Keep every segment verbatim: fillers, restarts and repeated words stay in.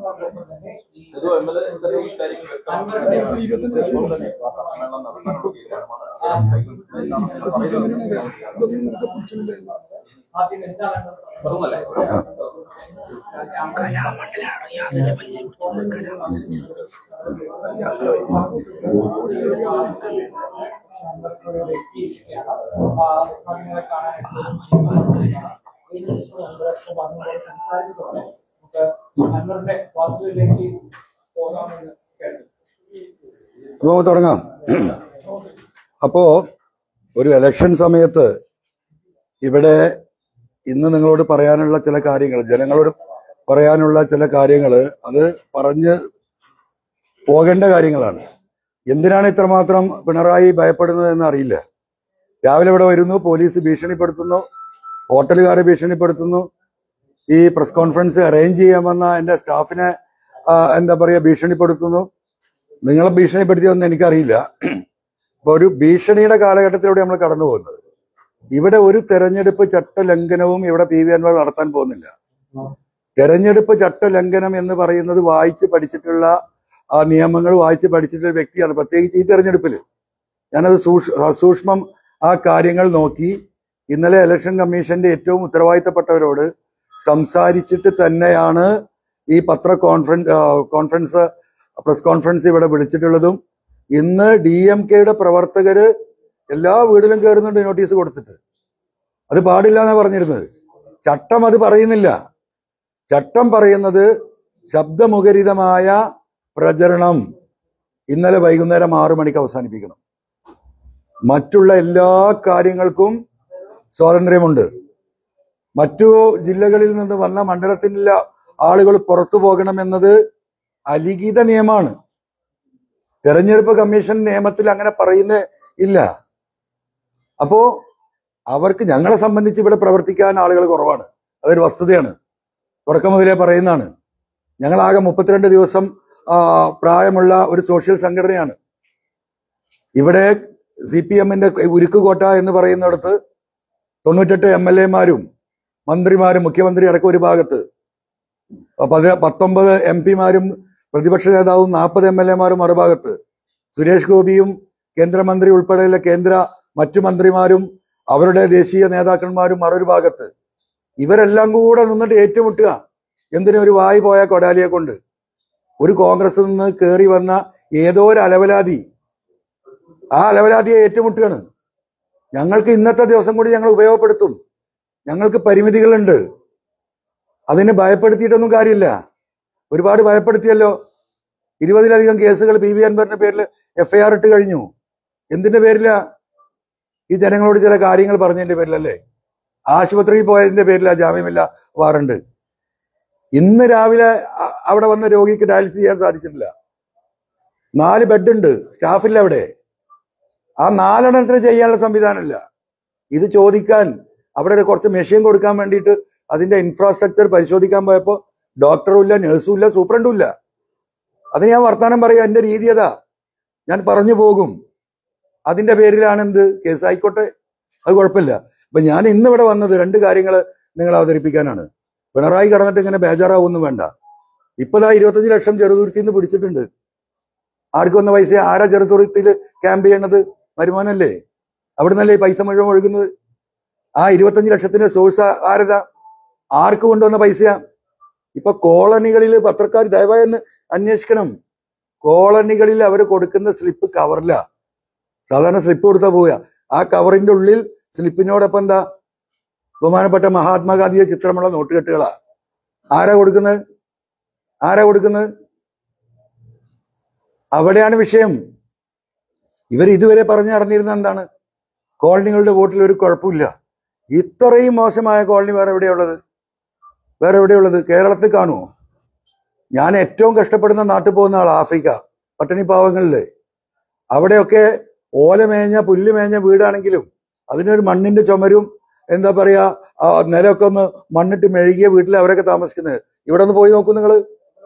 നമുക്ക് തുടങ്ങാം. അപ്പോ ഒരു ഇലക്ഷൻ സമയത്ത് ഇവിടെ ഇന്ന് നിങ്ങളോട് പറയാനുള്ള ചില കാര്യങ്ങൾ, ജനങ്ങളോട് പറയാനുള്ള ചില കാര്യങ്ങൾ, അത് പറഞ്ഞ് പോകേണ്ട കാര്യങ്ങളാണ്. എന്തിനാണ് ഇത്രമാത്രം പിണറായി ഭയപ്പെടുന്നത് എന്ന് അറിയില്ല. രാവിലെ ഇവിടെ വരുന്നു, പോലീസ് ഭീഷണിപ്പെടുത്തുന്നു, ഹോട്ടലുകാരെ ഭീഷണിപ്പെടുത്തുന്നു, ഈ പ്രസ് കോൺഫറൻസ് അറേഞ്ച് ചെയ്യാമെന്ന എന്റെ സ്റ്റാഫിനെ എന്താ പറയുക ഭീഷണിപ്പെടുത്തുന്നു. നിങ്ങളെ ഭീഷണിപ്പെടുത്തിയൊന്നും എനിക്കറിയില്ല. അപ്പൊ ഒരു ഭീഷണിയുടെ കാലഘട്ടത്തിലൂടെ നമ്മൾ കടന്നു പോകുന്നത്. ഇവിടെ ഒരു തെരഞ്ഞെടുപ്പ് ചട്ടലംഘനവും ഇവിടെ പി വി അൻവർ നടത്താൻ പോകുന്നില്ല. തെരഞ്ഞെടുപ്പ് ചട്ടലംഘനം എന്ന് പറയുന്നത് വായിച്ച് പഠിച്ചിട്ടുള്ള ആ നിയമങ്ങൾ വായിച്ച് പഠിച്ചിട്ടുള്ള വ്യക്തിയാണ്, പ്രത്യേകിച്ച് ഈ തെരഞ്ഞെടുപ്പിൽ. ഞാനത് സൂക്ഷ്മം ആ കാര്യങ്ങൾ നോക്കി ഇന്നലെ ഇലക്ഷൻ കമ്മീഷന്റെ ഏറ്റവും ഉത്തരവാദിത്തപ്പെട്ടവരോട് സംസാരിച്ചിട്ട് തന്നെയാണ് ഈ പത്ര കോൺഫറൻസ് കോൺഫറൻസ് പ്രസ് കോൺഫറൻസ് ഇവിടെ വിളിച്ചിട്ടുള്ളതും. ഇന്ന് ഡി എം കെയുടെ പ്രവർത്തകര് എല്ലാ വീടിലും കയറുന്നുണ്ട് നോട്ടീസ് കൊടുത്തിട്ട്. അത് പാടില്ല എന്നാണ് പറഞ്ഞിരുന്നത്. ചട്ടം അത് പറയുന്നില്ല. ചട്ടം പറയുന്നത് ശബ്ദമുഖരിതമായ പ്രചരണം ഇന്നലെ വൈകുന്നേരം ആറു മണിക്ക് അവസാനിപ്പിക്കണം. മറ്റുള്ള എല്ലാ കാര്യങ്ങൾക്കും സ്വാതന്ത്ര്യമുണ്ട്. മറ്റു ജില്ലകളിൽ നിന്ന് വന്ന മണ്ഡലത്തിലുള്ള ആളുകൾ പുറത്തു പോകണമെന്നത് അലിഖിത നിയമമാണ്. തെരഞ്ഞെടുപ്പ് കമ്മീഷൻ നിയമത്തിൽ അങ്ങനെ പറയുന്ന ഇല്ല. അപ്പോ അവർക്ക് ഞങ്ങളെ സംബന്ധിച്ച് ഇവിടെ പ്രവർത്തിക്കാൻ ആളുകൾ കുറവാണ്. അതൊരു വസ്തുതയാണ്, തുടക്കം മുതലേ പറയുന്നതാണ്. ഞങ്ങളാകെ മുപ്പത്തിരണ്ട് ദിവസം പ്രായമുള്ള ഒരു സോഷ്യൽ സംഘടനയാണ്. ഇവിടെ സി പി എമ്മിന്റെ ഉരുക്കുകോട്ട എന്ന് പറയുന്നിടത്ത് തൊണ്ണൂറ്റെട്ട് എം എൽ എമാരും മന്ത്രിമാരും മുഖ്യമന്ത്രി അടക്കം ഒരു ഭാഗത്ത്, പത്തൊമ്പത് എം പിമാരും പ്രതിപക്ഷ നേതാവും നാൽപ്പത് എം എൽ എമാരും മറുഭാഗത്ത്, സുരേഷ് ഗോപിയും കേന്ദ്രമന്ത്രി ഉൾപ്പെടെയുള്ള കേന്ദ്ര മറ്റു മന്ത്രിമാരും അവരുടെ ദേശീയ നേതാക്കന്മാരും മറൊരു ഭാഗത്ത്. ഇവരെല്ലാം കൂടെ നിന്നിട്ട് ഏറ്റുമുട്ടുക. എന്തിനും ഒരു വായി പോയ കൊടാലിയെ കൊണ്ട്. ഒരു കോൺഗ്രസിൽ നിന്ന് കയറി വന്ന ഏതോ ഒരു അലവലാതി ആ അലവലാതിയെ ഏറ്റുമുട്ടുകയാണ്. ഞങ്ങൾക്ക് ഇന്നത്തെ ദിവസം കൂടി ഞങ്ങൾ ഉപയോഗപ്പെടുത്തും. ഞങ്ങൾക്ക് പരിമിതികളുണ്ട്. അതിനെ ഭയപ്പെടുത്തിയിട്ടൊന്നും കാര്യമില്ല. ഒരുപാട് ഭയപ്പെടുത്തിയല്ലോ. ഇരുപതിലധികം കേസുകൾ പി വി അൻവറിന്റെ പേരിൽ എഫ് ഐ ആർ ഇട്ട് കഴിഞ്ഞു. എന്തിന്റെ പേരില? ഈ ജനങ്ങളോട് ചില കാര്യങ്ങൾ പറഞ്ഞതിന്റെ പേരിലല്ലേ? ആശുപത്രിയിൽ പോയതിന്റെ പേരില ജാമ്യമില്ല വാറണ്ട്. ഇന്ന് രാവിലെ അവിടെ വന്ന രോഗിക്ക് ഡയാലിസിസ് ചെയ്യാൻ സാധിച്ചിട്ടില്ല. നാല് ബെഡ് ഉണ്ട്, സ്റ്റാഫില്ല അവിടെ. ആ നാലെണ്ണത്തിന് ചെയ്യാനുള്ള സംവിധാനമില്ല. ഇത് ചോദിക്കാൻ അവിടെ കുറച്ച് മെഷീൻ കൊടുക്കാൻ വേണ്ടിയിട്ട് അതിന്റെ ഇൻഫ്രാസ്ട്രക്ചർ പരിശോധിക്കാൻ പോയപ്പോ ഡോക്ടറും ഇല്ല, നഴ്സും ഇല്ല, സൂപ്രണ്ടും ഇല്ല. അത് ഞാൻ വർത്താനം പറയാം. എന്റെ രീതി അതാ, ഞാൻ പറഞ്ഞു പോകും. അതിന്റെ പേരിലാണ് എന്ത് കേസ് ആയിക്കോട്ടെ, അത് കുഴപ്പമില്ല. അപ്പൊ ഞാൻ ഇന്ന് ഇവിടെ വന്നത് രണ്ട് കാര്യങ്ങൾ നിങ്ങൾ അവതരിപ്പിക്കാനാണ്. പിണറായി കടന്നിട്ട് ഇങ്ങനെ ബേജാറാവൊന്നും വേണ്ട. ഇപ്പതാ ഇരുപത്തഞ്ച് ലക്ഷം ചെറുതുരുത്തിൽ നിന്ന് പിടിച്ചിട്ടുണ്ട്. ആർക്ക് വന്ന പൈസ? ആരാ ചെറുതുരുത്തിൽ ക്യാമ്പ് ചെയ്യണത്? വരുമാനല്ലേ? അവിടെ നിന്നല്ലേ പൈസ മുഴുവൻ ഒഴുകുന്നത്? ആ ഇരുപത്തഞ്ച് ലക്ഷത്തിന്റെ സോഴ്സ് ആരതാ? ആർക്ക് കൊണ്ടുവന്ന പൈസയാ? ഇപ്പൊ കോളനികളിൽ പത്രക്കാർ ദയവായി ഒന്ന് അന്വേഷിക്കണം. കോളനികളിൽ അവർ കൊടുക്കുന്ന സ്ലിപ്പ് കവറില്ല. സാധാരണ സ്ലിപ്പ് കൊടുത്താൽ പോവുക. ആ കവറിന്റെ ഉള്ളിൽ സ്ലിപ്പിനോടൊപ്പം എന്താ? ബഹുമാനപ്പെട്ട മഹാത്മാഗാന്ധിയെ ചിത്രമുള്ള നോട്ടുകെട്ടുകളാ. ആരാ കൊടുക്കുന്നത്? ആരാ കൊടുക്കുന്നത്? അവിടെയാണ് വിഷയം. ഇവർ ഇതുവരെ പറഞ്ഞു നടന്നിരുന്ന എന്താണ്? കോളനികളുടെ വോട്ടിൽ ഒരു കുഴപ്പമില്ല. ഇത്രയും മോശമായ കോളനി വേറെ എവിടെയുള്ളത്? വേറെ എവിടെയുള്ളത്? കേരളത്തിൽ കാണുമോ? ഞാൻ ഏറ്റവും കഷ്ടപ്പെടുന്ന നാട്ടിൽ പോകുന്ന ആൾ ആഫ്രിക്ക, പട്ടിണി പാവങ്ങളില്. അവിടെയൊക്കെ ഓല മേഞ്ഞ പുല്ല് മേഞ്ഞ വീടാണെങ്കിലും അതിനൊരു മണ്ണിന്റെ ചുമരും എന്താ പറയാ നിലമൊക്കെ ഒന്ന് മണ്ണിട്ട് മെഴുകിയ വീട്ടിൽ അവരൊക്കെ താമസിക്കുന്നത്. ഇവിടെ ഒന്ന് പോയി നോക്കൂ നിങ്ങള്.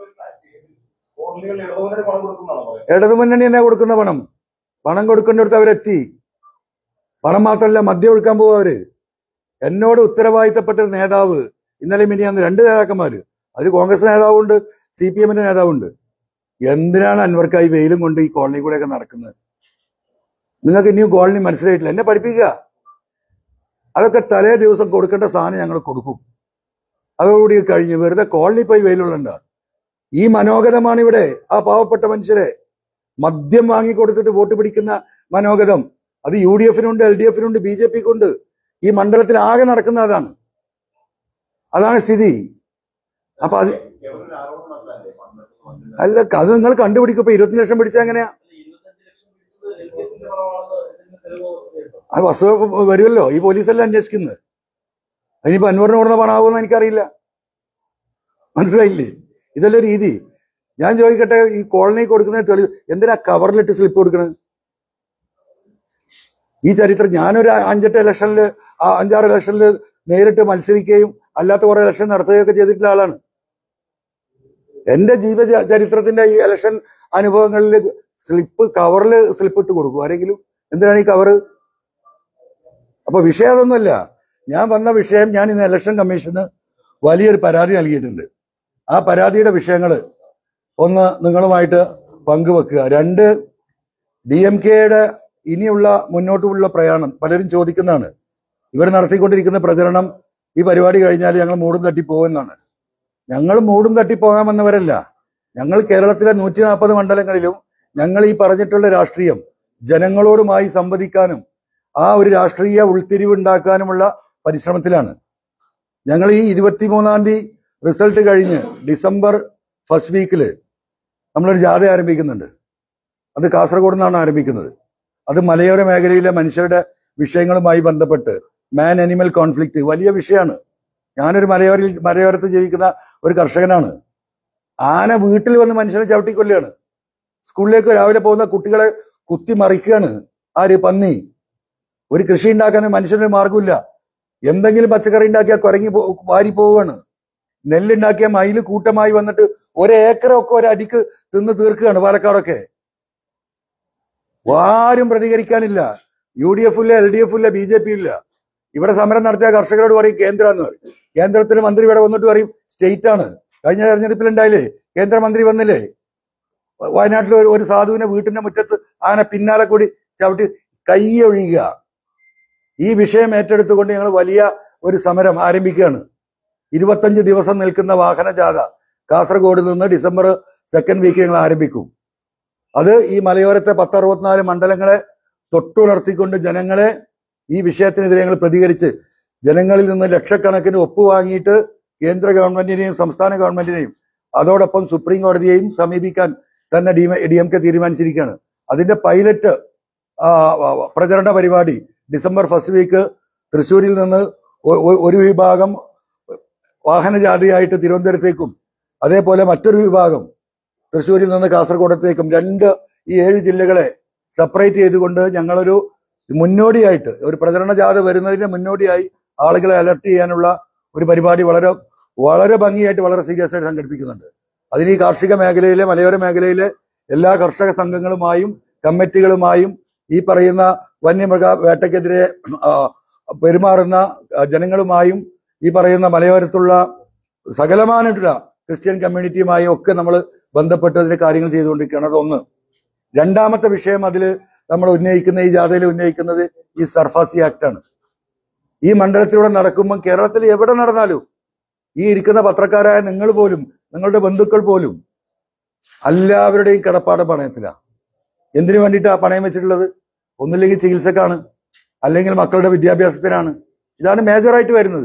ഇടതുമുന്നണി തന്നെ കൊടുക്കുന്ന പണം പണം കൊടുക്കേണ്ടടുത്ത് അവരെത്തി. പണം മാത്രമല്ല, മദ്യം ഒഴുക്കാൻ പോവുക അവര്. എന്നോട് ഉത്തരവാദിത്തപ്പെട്ട നേതാവ് ഇന്നലെ മിനിയാന്ന് രണ്ട് നേതാക്കന്മാര്, അതിൽ കോൺഗ്രസ് നേതാവുണ്ട്, സി പി എമ്മിന്റെ നേതാവുണ്ട്. എന്തിനാണ് അൻവർക്കായി വെയിലും കൊണ്ട് ഈ കോളനി കൂടെയൊക്കെ നടക്കുന്നത്? നിങ്ങൾക്ക് ഇനിയും കോളനി മനസ്സിലായിട്ടില്ല. എന്നെ പഠിപ്പിക്കുക. അതൊക്കെ തലേ ദിവസം കൊടുക്കേണ്ട സാധനം ഞങ്ങൾ കൊടുക്കും. അതോടുകൂടി കഴിഞ്ഞ് വെറുതെ കോളനി പോയി വെയിലുള്ളണ്ട. ഈ മനോഗതമാണ് ഇവിടെ. ആ പാവപ്പെട്ട മനുഷ്യരെ മദ്യം വാങ്ങിക്കൊടുത്തിട്ട് വോട്ട് പിടിക്കുന്ന മനോഗതം അത് യു ഡി എഫിനുണ്ട്, എൽ ഡി എഫിനുണ്ട്, ബി ജെ പിക്കുണ്ട്. ഈ മണ്ഡലത്തിൽ ആകെ നടക്കുന്ന അതാണ്. അതാണ് സ്ഥിതി. അപ്പൊ അത് അല്ല, അത് നിങ്ങൾ കണ്ടുപിടിക്കും. ഇപ്പൊ ഇരുപത്തി ലക്ഷം പിടിച്ചാൽ എങ്ങനെയാ? ആ വസ്തു വരുമല്ലോ. ഈ പോലീസെല്ലാം അന്വേഷിക്കുന്നത്. അതിനിപ്പോ അൻവറിന് കൊടുന്ന പണമാകുമെന്ന് എനിക്കറിയില്ല. മനസ്സിലായില്ലേ? ഇതല്ലേ രീതി. ഞാൻ ചോദിക്കട്ടെ, ഈ കോളനി കൊടുക്കുന്ന തെളിവ് എന്തിനാ കവറിലിട്ട് സ്ലിപ്പ് കൊടുക്കണത്? ഈ ചരിത്രം ഞാനൊരു അഞ്ചെട്ട് ഇലക്ഷനില് അഞ്ചാറ് ഇലക്ഷനില് നേരിട്ട് മത്സരിക്കുകയും അല്ലാത്ത കുറെ ഇലക്ഷൻ നടത്തുകയൊക്കെ ചെയ്തിട്ടുള്ള ആളാണ്. എന്റെ ജീവ ചരിത്രത്തിന്റെ ഈ ഇലക്ഷൻ അനുഭവങ്ങളിൽ സ്ലിപ്പ് കവറിൽ സ്ലിപ്പ് ഇട്ട് കൊടുക്കും ആരെങ്കിലും? എന്തിനാണ് ഈ കവറ്? അപ്പൊ വിഷയം അതൊന്നുമല്ല. ഞാൻ വന്ന വിഷയം, ഞാൻ ഇന്ന് ഇലക്ഷൻ കമ്മീഷന് വലിയൊരു പരാതി നൽകിയിട്ടുണ്ട്. ആ പരാതിയുടെ വിഷയങ്ങൾ ഒന്ന് നിങ്ങളുമായിട്ട് പങ്കുവെക്കുക. രണ്ട്, ഡി എം കെയുടെ ഇനിയുള്ള മുന്നോട്ടുള്ള പ്രയാണം പലരും ചോദിക്കുന്നതാണ്. ഇവർ നടത്തിക്കൊണ്ടിരിക്കുന്ന പ്രചരണം ഈ പരിപാടി കഴിഞ്ഞാൽ ഞങ്ങൾ മൂടും തട്ടി പോകുമെന്നാണ്. ഞങ്ങൾ മൂടും തട്ടി പോകാൻ വന്നവരല്ല. ഞങ്ങൾ കേരളത്തിലെ നൂറ്റി നാൽപ്പത് മണ്ഡലങ്ങളിലും ഞങ്ങൾ ഈ പറഞ്ഞിട്ടുള്ള രാഷ്ട്രീയം ജനങ്ങളോടുമായി സംവദിക്കാനും ആ ഒരു രാഷ്ട്രീയ ഉൾത്തിരിവുണ്ടാക്കാനുമുള്ള പരിശ്രമത്തിലാണ്. ഞങ്ങൾ ഈ ഇരുപത്തിമൂന്നാം തീയതി റിസൾട്ട് കഴിഞ്ഞ് ഡിസംബർ ഫസ്റ്റ് വീക്കിൽ നമ്മളൊരു ജാഥ ആരംഭിക്കുന്നുണ്ട്. അത് കാസർഗോഡ് നിന്നാണ് ആരംഭിക്കുന്നത്. അത് മലയോര മേഖലയിലെ മനുഷ്യരുടെ വിഷയങ്ങളുമായി ബന്ധപ്പെട്ട് മാൻ അനിമൽ കോൺഫ്ലിക്റ്റ് വലിയ വിഷയമാണ്. ഞാനൊരു മലയോരയിൽ മലയോരത്ത് ജീവിക്കുന്ന ഒരു കർഷകനാണ്. ആന വീട്ടിൽ വന്ന് മനുഷ്യനെ ചവിട്ടിക്കൊല്ലുകയാണ്. സ്കൂളിലേക്ക് രാവിലെ പോകുന്ന കുട്ടികളെ കുത്തി മറിക്കുകയാണ് ആര്? പന്നി. ഒരു കൃഷി ഉണ്ടാക്കാൻ മനുഷ്യന് മാർഗമില്ല. എന്തെങ്കിലും പച്ചക്കറി ഉണ്ടാക്കിയാൽ കുരങ്ങി വാരി പോവുകയാണ്. നെല്ലുണ്ടാക്കിയ മയില് കൂട്ടമായി വന്നിട്ട് ഒരേക്കറൊക്കെ ഒരടിക്ക് തിന്ന് തീർക്കുകയാണ് പാലക്കാടൊക്കെ. ആരും പ്രതികരിക്കാനില്ല. യു ഡി എഫ് ഇല്ല, എൽ ഡി എഫ് ഇല്ല, ബി ജെ പി ഇല്ല. ഇവിടെ സമരം നടത്തിയ കർഷകരോട് പറയും കേന്ദ്രം എന്ന് പറയും. കേന്ദ്രത്തിൽ മന്ത്രി ഇവിടെ വന്നിട്ട് പറയും സ്റ്റേറ്റ് ആണ്. കഴിഞ്ഞ തെരഞ്ഞെടുപ്പിൽ ഉണ്ടായില്ലേ? കേന്ദ്രമന്ത്രി വന്നില്ലേ? വയനാട്ടിൽ ഒരു സാധുവിനെ വീട്ടിന്റെ മുറ്റത്ത് ആന പിന്നാലെ കൂടി ചവിട്ടി കൈയൊഴിയുക. ഈ വിഷയം ഏറ്റെടുത്തുകൊണ്ട് ഞങ്ങൾ വലിയ ഒരു സമരം ആരംഭിക്കുകയാണ്. ഇരുപത്തഞ്ച് ദിവസം നിൽക്കുന്ന വാഹന ജാഥ കാസർഗോഡ് നിന്ന് ഡിസംബർ സെക്കൻഡ് വീക്ക് ഞങ്ങൾ ആരംഭിക്കും. അത് ഈ മലയോരത്തെ പത്തറുപത്തിനാല് മണ്ഡലങ്ങളെ തൊട്ടുണർത്തിക്കൊണ്ട് ജനങ്ങളെ ഈ വിഷയത്തിനെതിരെ ഞങ്ങൾ പ്രതികരിച്ച് ജനങ്ങളിൽ നിന്ന് ലക്ഷക്കണക്കിന് ഒപ്പ് വാങ്ങിയിട്ട് കേന്ദ്ര ഗവൺമെന്റിനെയും സംസ്ഥാന ഗവൺമെന്റിനെയും അതോടൊപ്പം സുപ്രീം കോടതിയെയും സമീപിക്കാൻ തന്നെ ഡി ഡി എം കെ തീരുമാനിച്ചിരിക്കുകയാണ്. അതിന്റെ പൈലറ്റ് പ്രചരണ പരിപാടി ഡിസംബർ ഫസ്റ്റ് വീക്ക് തൃശ്ശൂരിൽ നിന്ന് ഒരു വിഭാഗം വാഹനജാഥയായിട്ട് തിരുവനന്തപുരത്തേക്കും അതേപോലെ മറ്റൊരു വിഭാഗം തൃശ്ശൂരിൽ നിന്ന് കാസർഗോഡത്തേക്കും രണ്ട് ഈ ഏഴ് ജില്ലകളെ സെപ്പറേറ്റ് ചെയ്തുകൊണ്ട് ഞങ്ങളൊരു മുന്നോടിയായിട്ട് ഒരു പ്രചരണ ജാഥ വരുന്നതിന് മുന്നോടിയായി ആളുകളെ അലർട്ട് ചെയ്യാനുള്ള ഒരു പരിപാടി വളരെ വളരെ ഭംഗിയായിട്ട് വളരെ സീരിയസ് ആയിട്ട് സംഘടിപ്പിക്കുന്നുണ്ട്. അതിന് ഈ കാർഷിക മേഖലയിലെ മലയോര മേഖലയിലെ എല്ലാ കർഷക സംഘങ്ങളുമായും കമ്മിറ്റികളുമായും ഈ പറയുന്ന വന്യമൃഗ വേട്ടയ്ക്കെതിരെ പെരുമാറുന്ന ജനങ്ങളുമായും ഈ പറയുന്ന മലയോരത്തുള്ള സകലമായിട്ടുള്ള ക്രിസ്ത്യൻ കമ്മ്യൂണിറ്റിയുമായും ഒക്കെ നമ്മൾ ബന്ധപ്പെട്ട് അതിന്റെ കാര്യങ്ങൾ ചെയ്തുകൊണ്ടിരിക്കുകയാണ്. അതൊന്ന്. രണ്ടാമത്തെ വിഷയം അതിൽ നമ്മൾ ഉന്നയിക്കുന്ന ഈ ജാഥയിൽ ഉന്നയിക്കുന്നത് ഈ സർഫാസി ആക്ട് ആണ്. ഈ മണ്ഡലത്തിലൂടെ നടക്കുമ്പോൾ കേരളത്തിൽ എവിടെ നടന്നാലും ഈ ഇരിക്കുന്ന പത്രക്കാരായ നിങ്ങൾ പോലും നിങ്ങളുടെ ബന്ധുക്കൾ പോലും എല്ലാവരുടെയും കിടപ്പാട് പണയത്തിലാണ്. എന്തിനു വേണ്ടിയിട്ടാണ് പണയം വെച്ചിട്ടുള്ളത്? ഒന്നില്ലെങ്കിൽ ചികിത്സക്കാണ്, അല്ലെങ്കിൽ മക്കളുടെ വിദ്യാഭ്യാസത്തിനാണ്. ഇതാണ് മേജറായിട്ട് വരുന്നത്.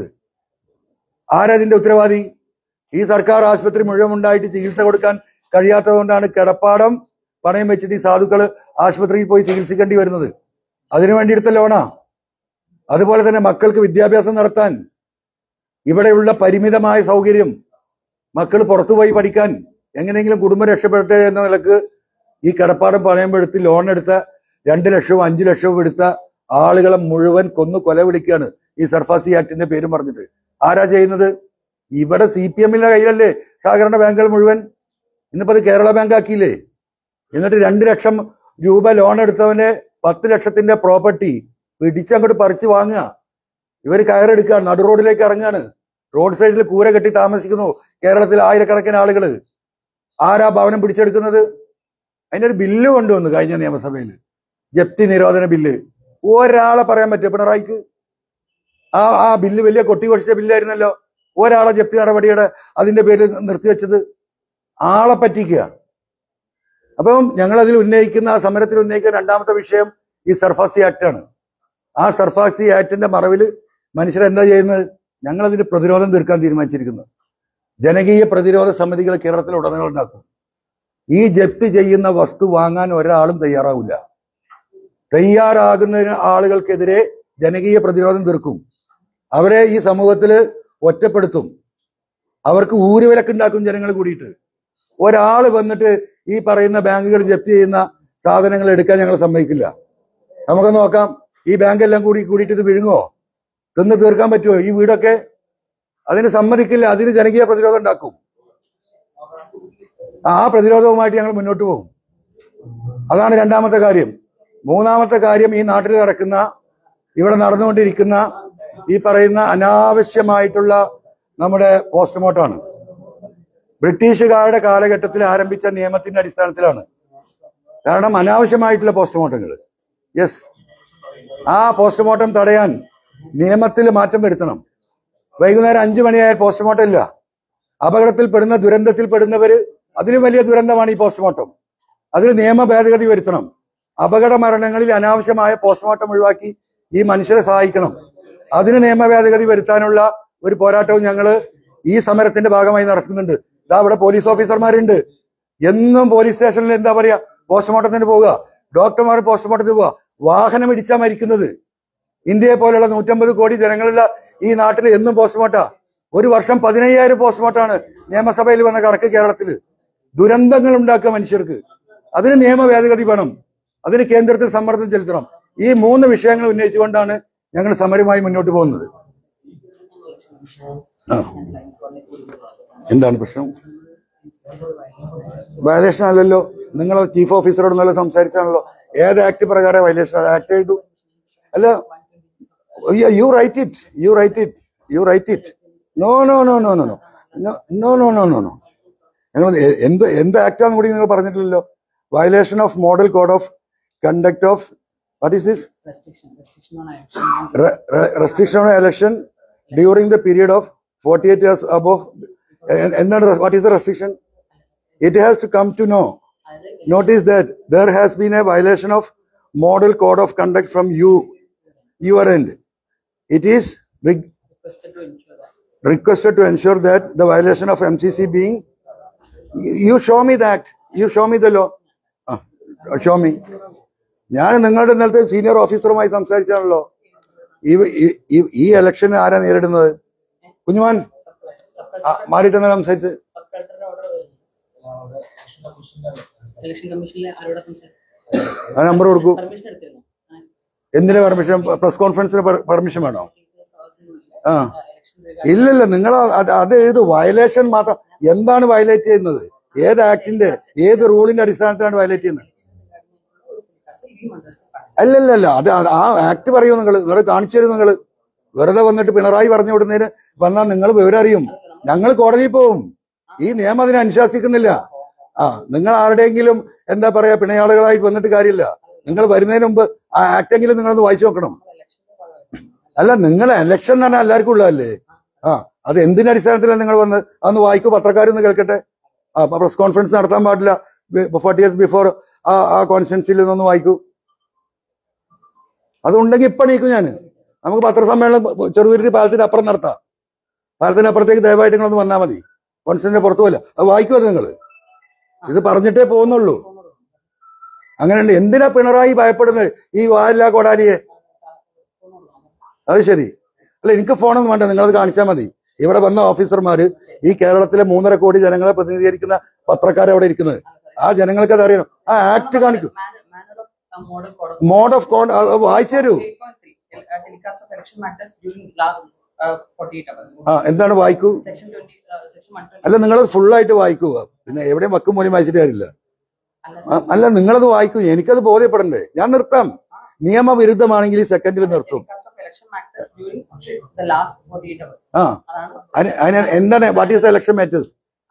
ആരതിന്റെ ഉത്തരവാദി? ഈ സർക്കാർ ആശുപത്രി മുഴുവൻ ഉണ്ടായിട്ട് ചികിത്സ കൊടുക്കാൻ കഴിയാത്തത് കൊണ്ടാണ് കിടപ്പാടം പണയം വെച്ചിട്ട് ഈ സാധുക്കള് ആശുപത്രിയിൽ പോയി ചികിത്സിക്കേണ്ടി വരുന്നത്. അതിനു വേണ്ടി എടുത്ത ലോണാ. അതുപോലെ തന്നെ മക്കൾക്ക് വിദ്യാഭ്യാസം നടത്താൻ ഇവിടെയുള്ള പരിമിതമായ സൗകര്യം, മക്കൾ പുറത്തുപോയി പഠിക്കാൻ എങ്ങനെയെങ്കിലും കുടുംബം രക്ഷപ്പെടട്ടെ എന്ന നിലക്ക് ഈ കിടപ്പാടം പണയം എടുത്ത് ലോൺ എടുത്ത രണ്ട് ലക്ഷവും അഞ്ചു ലക്ഷവും എടുത്ത ആളുകളെ മുഴുവൻ കൊന്നു കൊല വിളിക്കുകയാണ് ഈ സർഫാസി ആക്ടിന്റെ പേരും പറഞ്ഞിട്ട്. ആരാ ചെയ്യുന്നത്? ഇവിടെ സി പി എമ്മിന്റെ കയ്യിലല്ലേ സഹകരണ ബാങ്കുകൾ മുഴുവൻ. ഇന്നിപ്പോ അത് കേരള ബാങ്ക് ആക്കിയില്ലേ? എന്നിട്ട് രണ്ട് ലക്ഷം രൂപ ലോൺ എടുത്തവനെ പത്ത് ലക്ഷത്തിന്റെ പ്രോപ്പർട്ടി പിടിച്ചങ്ങോട്ട് പറിച്ചു വാങ്ങുക. ഇവർ കയറെടുക്കുകയാണ്, നടു റോഡിലേക്ക് ഇറങ്ങുകയാണ്. റോഡ് സൈഡിൽ കൂര കെട്ടി താമസിക്കുന്നു കേരളത്തിൽ ആയിരക്കണക്കിന് ആളുകൾ. ആരാ ഭവനം പിടിച്ചെടുക്കുന്നത്? അതിനൊരു ബില്ല് കൊണ്ടുവന്നു കഴിഞ്ഞ നിയമസഭയിൽ, ജപ്തി നിരോധന ബില്ല്. ഒരാളെ പറയാൻ പറ്റുമോ പിണറായിക്ക്? ആ ആ ബില്ല് വലിയ കൊട്ടിക്കൊഴിച്ച ബില്ലായിരുന്നല്ലോ. ഒരാളെ ജപ്തി നടപടിയുടെ അതിന്റെ പേരിൽ നിർത്തിവെച്ചത് ആളെ പറ്റിക്കുക. അപ്പം ഞങ്ങൾ അതിൽ ഉന്നയിക്കുന്ന ആ സമരത്തിൽ ഉന്നയിക്കുന്ന രണ്ടാമത്തെ വിഷയം ഈ സർഫാസി ആക്ട് ആണ്. ആ സർഫാസി ആക്ടിന്റെ മറവിൽ മനുഷ്യരെന്താ ചെയ്യുന്നത്? ഞങ്ങൾ അതിന് പ്രതിരോധം തീർക്കാൻ തീരുമാനിച്ചിരിക്കുന്നു. ജനകീയ പ്രതിരോധ സമിതികൾ കേരളത്തിൽ ഉടനീളം ഉണ്ടാക്കും. ഈ ജപ്തി ചെയ്യുന്ന വസ്തു വാങ്ങാൻ ഒരാളും തയ്യാറാവില്ല. തയ്യാറാകുന്ന ആളുകൾക്കെതിരെ ജനകീയ പ്രതിരോധം തീർക്കും. അവരെ ഈ സമൂഹത്തിൽ ഒറ്റപ്പെടുത്തും. അവർക്ക് ഊരുവിലക്കുണ്ടാക്കും ജനങ്ങൾ കൂടിയിട്ട്. ഒരാൾ വന്നിട്ട് ഈ പറയുന്ന ബാങ്കുകൾ ജപ്തി ചെയ്യുന്ന സാധനങ്ങൾ എടുക്കാൻ ഞങ്ങൾ സമ്മതിക്കില്ല. നമുക്ക് നോക്കാം, ഈ ബാങ്ക് എല്ലാം കൂടി കൂടിയിട്ട് ഇത് വിഴുങ്ങോ? തിന്ന് തീർക്കാൻ പറ്റുമോ ഈ വീടൊക്കെ? അതിന് സമ്മതിക്കില്ല. അതിന് ജനകീയ പ്രതിരോധം ഉണ്ടാക്കും. ആ പ്രതിരോധവുമായിട്ട് ഞങ്ങൾ മുന്നോട്ട് പോകും. അതാണ് രണ്ടാമത്തെ കാര്യം. മൂന്നാമത്തെ കാര്യം, ഈ നാട്ടിൽ നടക്കുന്ന ഇവിടെ നടന്നുകൊണ്ടിരിക്കുന്ന ഈ പറയുന്ന അനാവശ്യമായിട്ടുള്ള നമ്മുടെ പോസ്റ്റ്മോർട്ടമാണ്. ബ്രിട്ടീഷുകാരുടെ കാലഘട്ടത്തിൽ ആരംഭിച്ച നിയമത്തിന്റെ അടിസ്ഥാനത്തിലാണ്. കാരണം അനാവശ്യമായിട്ടുള്ള പോസ്റ്റ്മോർട്ടങ്ങൾ. യെസ്, ആ പോസ്റ്റ്മോർട്ടം തടയാൻ നിയമത്തിൽ മാറ്റം വരുത്തണം. വൈകുന്നേരം അഞ്ചു മണിയായാൽ പോസ്റ്റ്മോർട്ടം ഇല്ല. അപകടത്തിൽ പെടുന്ന ദുരന്തത്തിൽ പെടുന്നവര്, അതിലും വലിയ ദുരന്തമാണ് ഈ പോസ്റ്റ്മോർട്ടം. അതിൽ നിയമ ഭേദഗതി വരുത്തണം. അപകട മരണങ്ങളിൽ അനാവശ്യമായ പോസ്റ്റ്മോർട്ടം ഒഴിവാക്കി ഈ മനുഷ്യരെ സഹായിക്കണം. അതിന് നിയമ ഭേദഗതി വരുത്താനുള്ള ഒരു പോരാട്ടവും ഞങ്ങൾ ഈ സമരത്തിന്റെ ഭാഗമായി നടത്തുന്നുണ്ട്. ഇതാ ഇവിടെ പോലീസ് ഓഫീസർമാരുണ്ട്. എന്നും പോലീസ് സ്റ്റേഷനിൽ എന്താ പറയാ, പോസ്റ്റ്മോർട്ടത്തിന് പോവുക, ഡോക്ടർമാർ പോസ്റ്റ്മോർട്ടത്തിന് പോവുക. വാഹനം ഇടിച്ചാ മരിക്കുന്നത്. ഇന്ത്യയെ പോലുള്ള നൂറ്റമ്പത് കോടി ജനങ്ങളുള്ള ഈ നാട്ടിൽ എന്നും പോസ്റ്റ്മോർട്ടാ. ഒരു വർഷം പതിനയ്യായിരം പോസ്റ്റ്മോർട്ടാണ് നിയമസഭയിൽ വന്ന കണക്ക് കേരളത്തിൽ. ദുരന്തങ്ങൾ ഉണ്ടാക്കുക മനുഷ്യർക്ക്. അതിന് നിയമ ഭേദഗതി വേണം. അതിന് കേന്ദ്രത്തിൽ സമ്മർദ്ദം ചെലുത്തണം. ഈ മൂന്ന് വിഷയങ്ങൾ ഉന്നയിച്ചുകൊണ്ടാണ് ഞങ്ങൾ സമരമായി മുന്നോട്ട് പോകുന്നത്. ആ എന്താണ് പ്രശ്നം? വയലേഷൻ അല്ലല്ലോ. നിങ്ങൾ ചീഫ് ഓഫീസറോട് നല്ല സംസാരിച്ചാണല്ലോ. ഏത് ആക്ട് പ്രകാരം വയലേഷൻ? ആക്ട് ചെയ്തു അല്ല. You write it you write it you write it no no no no no no no no no no no ഞങ്ങൾ എന്ത് എന്ത് ആക്ടാന്ന് കൂടി നിങ്ങൾ പറഞ്ഞിട്ടില്ലല്ലോ. Violation of model code of conduct of what is this? Restriction on election during the period of forty-eight years above. എന്താണ്? What is the restriction? It has to come to know. Notice that there has been a violation of model code of conduct from you, your end. It is re requested to ensure that the violation of M C C being, you show me that, you show me the law. Uh, show me. ഞാൻ നിങ്ങളുടെ ഇന്നലത്തെ senior ഓഫീസറുമായി സംസാരിച്ചാണല്ലോ. ഈ ഈ election ആരാ നേരിടുന്നത്? കുഞ്ഞുമാൻ മാറിയിട്ടെന്നാണ് സംസാരിച്ച്. ആ number കൊടുക്കൂ. എന്തിനാ പെർമിഷൻ? പ്രസ് കോൺഫറൻസിന് പെർമിഷൻ വേണോ? ആ ഇല്ലല്ല, നിങ്ങൾ അത് എഴുതു. വയലേഷൻ മാത്രം. എന്താണ് വയലേറ്റ് ചെയ്യുന്നത്? ഏത് ആക്ടിന്റെ ഏത് റൂളിന്റെ അടിസ്ഥാനത്തിലാണ് വയലേറ്റ് ചെയ്യുന്നത്? അല്ലല്ലല്ല, അത് ആ ആക്ട് പറയൂ. നിങ്ങൾ നിങ്ങൾ കാണിച്ചു തരും. നിങ്ങൾ വെറുതെ വന്നിട്ട് പിണറായി പറഞ്ഞു വിടുന്നതിന് വന്നാൽ നിങ്ങൾ വിവരം അറിയും. ഞങ്ങൾ കോടതിയിൽ പോവും. ഈ നിയമം അതിനെ അനുശാസിക്കുന്നില്ല. ആ നിങ്ങൾ ആരുടെയെങ്കിലും എന്താ പറയാ പിണയാളുകളായിട്ട് വന്നിട്ട് കാര്യമില്ല. നിങ്ങൾ വരുന്നതിന് മുമ്പ് ആ ആക്ടെങ്കിലും നിങ്ങളൊന്ന് വായിച്ചു നോക്കണം. അല്ല, നിങ്ങൾ ഇലക്ഷൻ എന്ന് പറഞ്ഞാൽ എല്ലാവർക്കും ഉള്ളതല്ലേ? ആ അത് എന്തിന്റെ അടിസ്ഥാനത്തിലാണ് നിങ്ങൾ വന്ന് അതൊന്ന് വായിക്കൂ. പത്രക്കാരൊന്ന് കേൾക്കട്ടെ. ആ പ്രസ് കോൺഫറൻസ് നടത്താൻ പാടില്ല ഫോർട്ടി ഇയേഴ്സ് ബിഫോർ ആ ആ കോൺസ്റ്റിറ്റ്യൻസിയിൽ നിന്നൊന്ന് വായിക്കൂ. അതുണ്ടെങ്കിൽ ഇപ്പൊ നീക്കും ഞാൻ. നമുക്ക് പത്രസമ്മേളനം ചെറുതുരുത്തി പാലത്തിന്റെ അപ്പുറം നടത്താം. പാലത്തിന്റെ അപ്പുറത്തേക്ക് ദയവായിട്ട് നിങ്ങളൊന്ന് വന്നാൽ മതി. കോൺസ്റ്റിറ്റ്യന്റ് പുറത്തു പോല അത് വായിക്കുമത്. നിങ്ങൾ ഇത് പറഞ്ഞിട്ടേ പോകുന്നുള്ളൂ. അങ്ങനെയുണ്ട്. എന്തിനാ പിണറായി ഭയപ്പെടുന്നത് ഈ വാലില്ല കൊടാലിയെ? അത് ശരി. അല്ല, എനിക്ക് ഫോണൊന്നും വേണ്ട, നിങ്ങളത് കാണിച്ചാൽ മതി. ഇവിടെ വന്ന ഓഫീസർമാര് ഈ കേരളത്തിലെ മൂന്നര കോടി ജനങ്ങളെ പ്രതിനിധീകരിക്കുന്ന പത്രക്കാരെ അവിടെ ഇരിക്കുന്നത്. ആ ജനങ്ങൾക്ക് അത് അറിയണം. ആ ആക്ട് കാണിക്കും. മോഡ് ഓഫ് കോൺ വായിച്ചു തരൂ. ആ എന്താണ്? വായിക്കൂ. അല്ല, നിങ്ങളത് ഫുള്ളായിട്ട് വായിക്കുക. പിന്നെ എവിടെയും വക്കും മൂലം വായിച്ചിട്ട് കാര്യമില്ല. അല്ല, നിങ്ങളത് വായിക്കൂ. എനിക്കത് ബോധ്യപ്പെടണ്ടേ? ഞാൻ നിർത്താം. നിയമവിരുദ്ധമാണെങ്കിൽ ഈ സെക്കൻഡിൽ നിർത്തും. ആ അതിന് എന്താണ്? What is the election matters?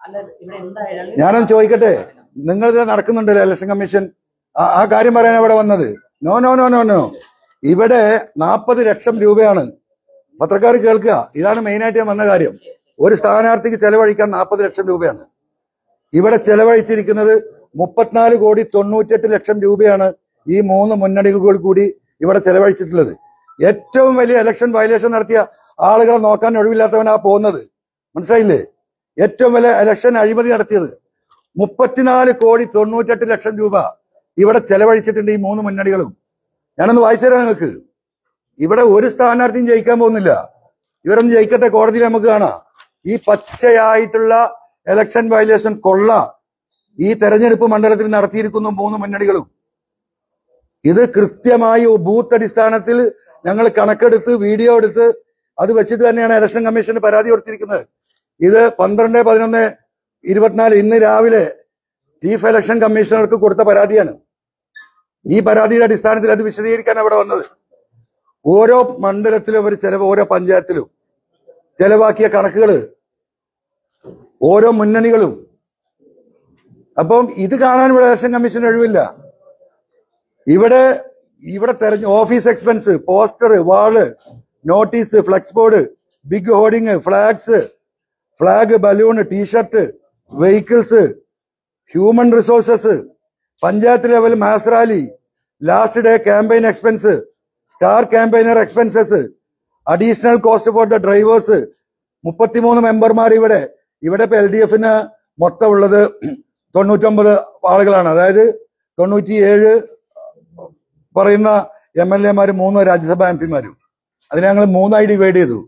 ഞാനത് ചോദിക്കട്ടെ, നിങ്ങൾ ഇത് നടക്കുന്നുണ്ടല്ലോ ഇലക്ഷൻ കമ്മീഷൻ, ആ കാര്യം പറയാൻ ഇവിടെ വന്നത്. No no no no no ഇവിടെ നാൽപ്പത് ലക്ഷം രൂപയാണ്. പത്രക്കാർ കേൾക്കുക, ഇതാണ് മെയിനായിട്ട് ഞാൻ വന്ന കാര്യം. ഒരു സ്ഥാനാർത്ഥിക്ക് ചെലവഴിക്കാൻ നാൽപ്പത് ലക്ഷം രൂപയാണ്. ഇവിടെ ചെലവഴിച്ചിരിക്കുന്നത് മുപ്പത്തിനാല് കോടി തൊണ്ണൂറ്റെട്ട് ലക്ഷം രൂപയാണ് ഈ മൂന്ന് മുന്നണികൾ കൂടി ഇവിടെ ചെലവഴിച്ചിട്ടുള്ളത്. ഏറ്റവും വലിയ ഇലക്ഷൻ വയലേഷൻ നടത്തിയ ആളുകളെ നോക്കാൻ ഒഴിവില്ലാത്തവനാ പോകുന്നത്, മനസ്സിലായില്ലേ? ഏറ്റവും വലിയ ഇലക്ഷൻ അഴിമതി നടത്തിയത് മുപ്പത്തിനാല് കോടി തൊണ്ണൂറ്റെട്ട് ലക്ഷം രൂപ ഇവിടെ ചെലവഴിച്ചിട്ടുണ്ട് ഈ മൂന്ന് മുന്നണികളും. ഞാനൊന്ന് വായിച്ചു തരാം നിങ്ങൾക്ക്. ഇവിടെ ഒരു സ്ഥാനാർത്ഥിയും ജയിക്കാൻ പോകുന്നില്ല. ഇവരൊന്ന് ജയിക്കട്ടെ, കോടതിയിൽ നമുക്ക് കാണാം. ഈ പച്ചയായിട്ടുള്ള ഇലക്ഷൻ വയലേഷൻ കൊള്ള ഈ തെരഞ്ഞെടുപ്പ് മണ്ഡലത്തിൽ നടത്തിയിരിക്കുന്നു മൂന്ന് മുന്നണികളും. ഇത് കൃത്യമായി ബൂത്ത് അടിസ്ഥാനത്തിൽ ഞങ്ങൾ കണക്കെടുത്ത് വീഡിയോ എടുത്ത് അത് വെച്ചിട്ട് തന്നെയാണ് ഇലക്ഷൻ കമ്മീഷന് പരാതി കൊടുത്തിരിക്കുന്നത്. ഇത് പന്ത്രണ്ട് പതിനൊന്ന് ഇരുപത്തിനാല് ഇന്ന് രാവിലെ ചീഫ് ഇലക്ഷൻ കമ്മീഷണർക്ക് കൊടുത്ത പരാതിയാണ്. ഈ പരാതിയുടെ അടിസ്ഥാനത്തിൽ അത് വിശദീകരിക്കാൻ അവിടെ വന്നത്. ഓരോ മണ്ഡലത്തിലും അവർ ചെലവ്, ഓരോ പഞ്ചായത്തിലും ചെലവാക്കിയ കണക്കുകൾ ഓരോ മുന്നണികളും. അപ്പം ഇത് കാണാൻ ഇവിടെ ഇലക്ഷൻ കമ്മീഷൻ ഒഴിവില്ല. ഇവിടെ ഇവിടെ തെരഞ്ഞ office expense, poster, wall, notice, flex board, big hoarding, flags, flag, balloon, T-shirt, vehicles, human resources, panchayat level mass rally, last day campaign expense, star campaigner expenses, additional cost for the drivers. മുപ്പത്തിമൂന്ന് മെമ്പർമാർ ഇവിടെ ഇവിടെ ഇപ്പൊ L D എഫിന് മൊത്തം ഉള്ളത് തൊണ്ണൂറ്റൊമ്പത് ആളുകളാണ്. അതായത് തൊണ്ണൂറ്റിയേഴ് പറയുന്ന എം എൽ എമാരും മൂന്ന് രാജ്യസഭാ എം പിമാരും. അതിനെ ഞങ്ങൾ മൂന്നായി ഡിവൈഡ് ചെയ്തു.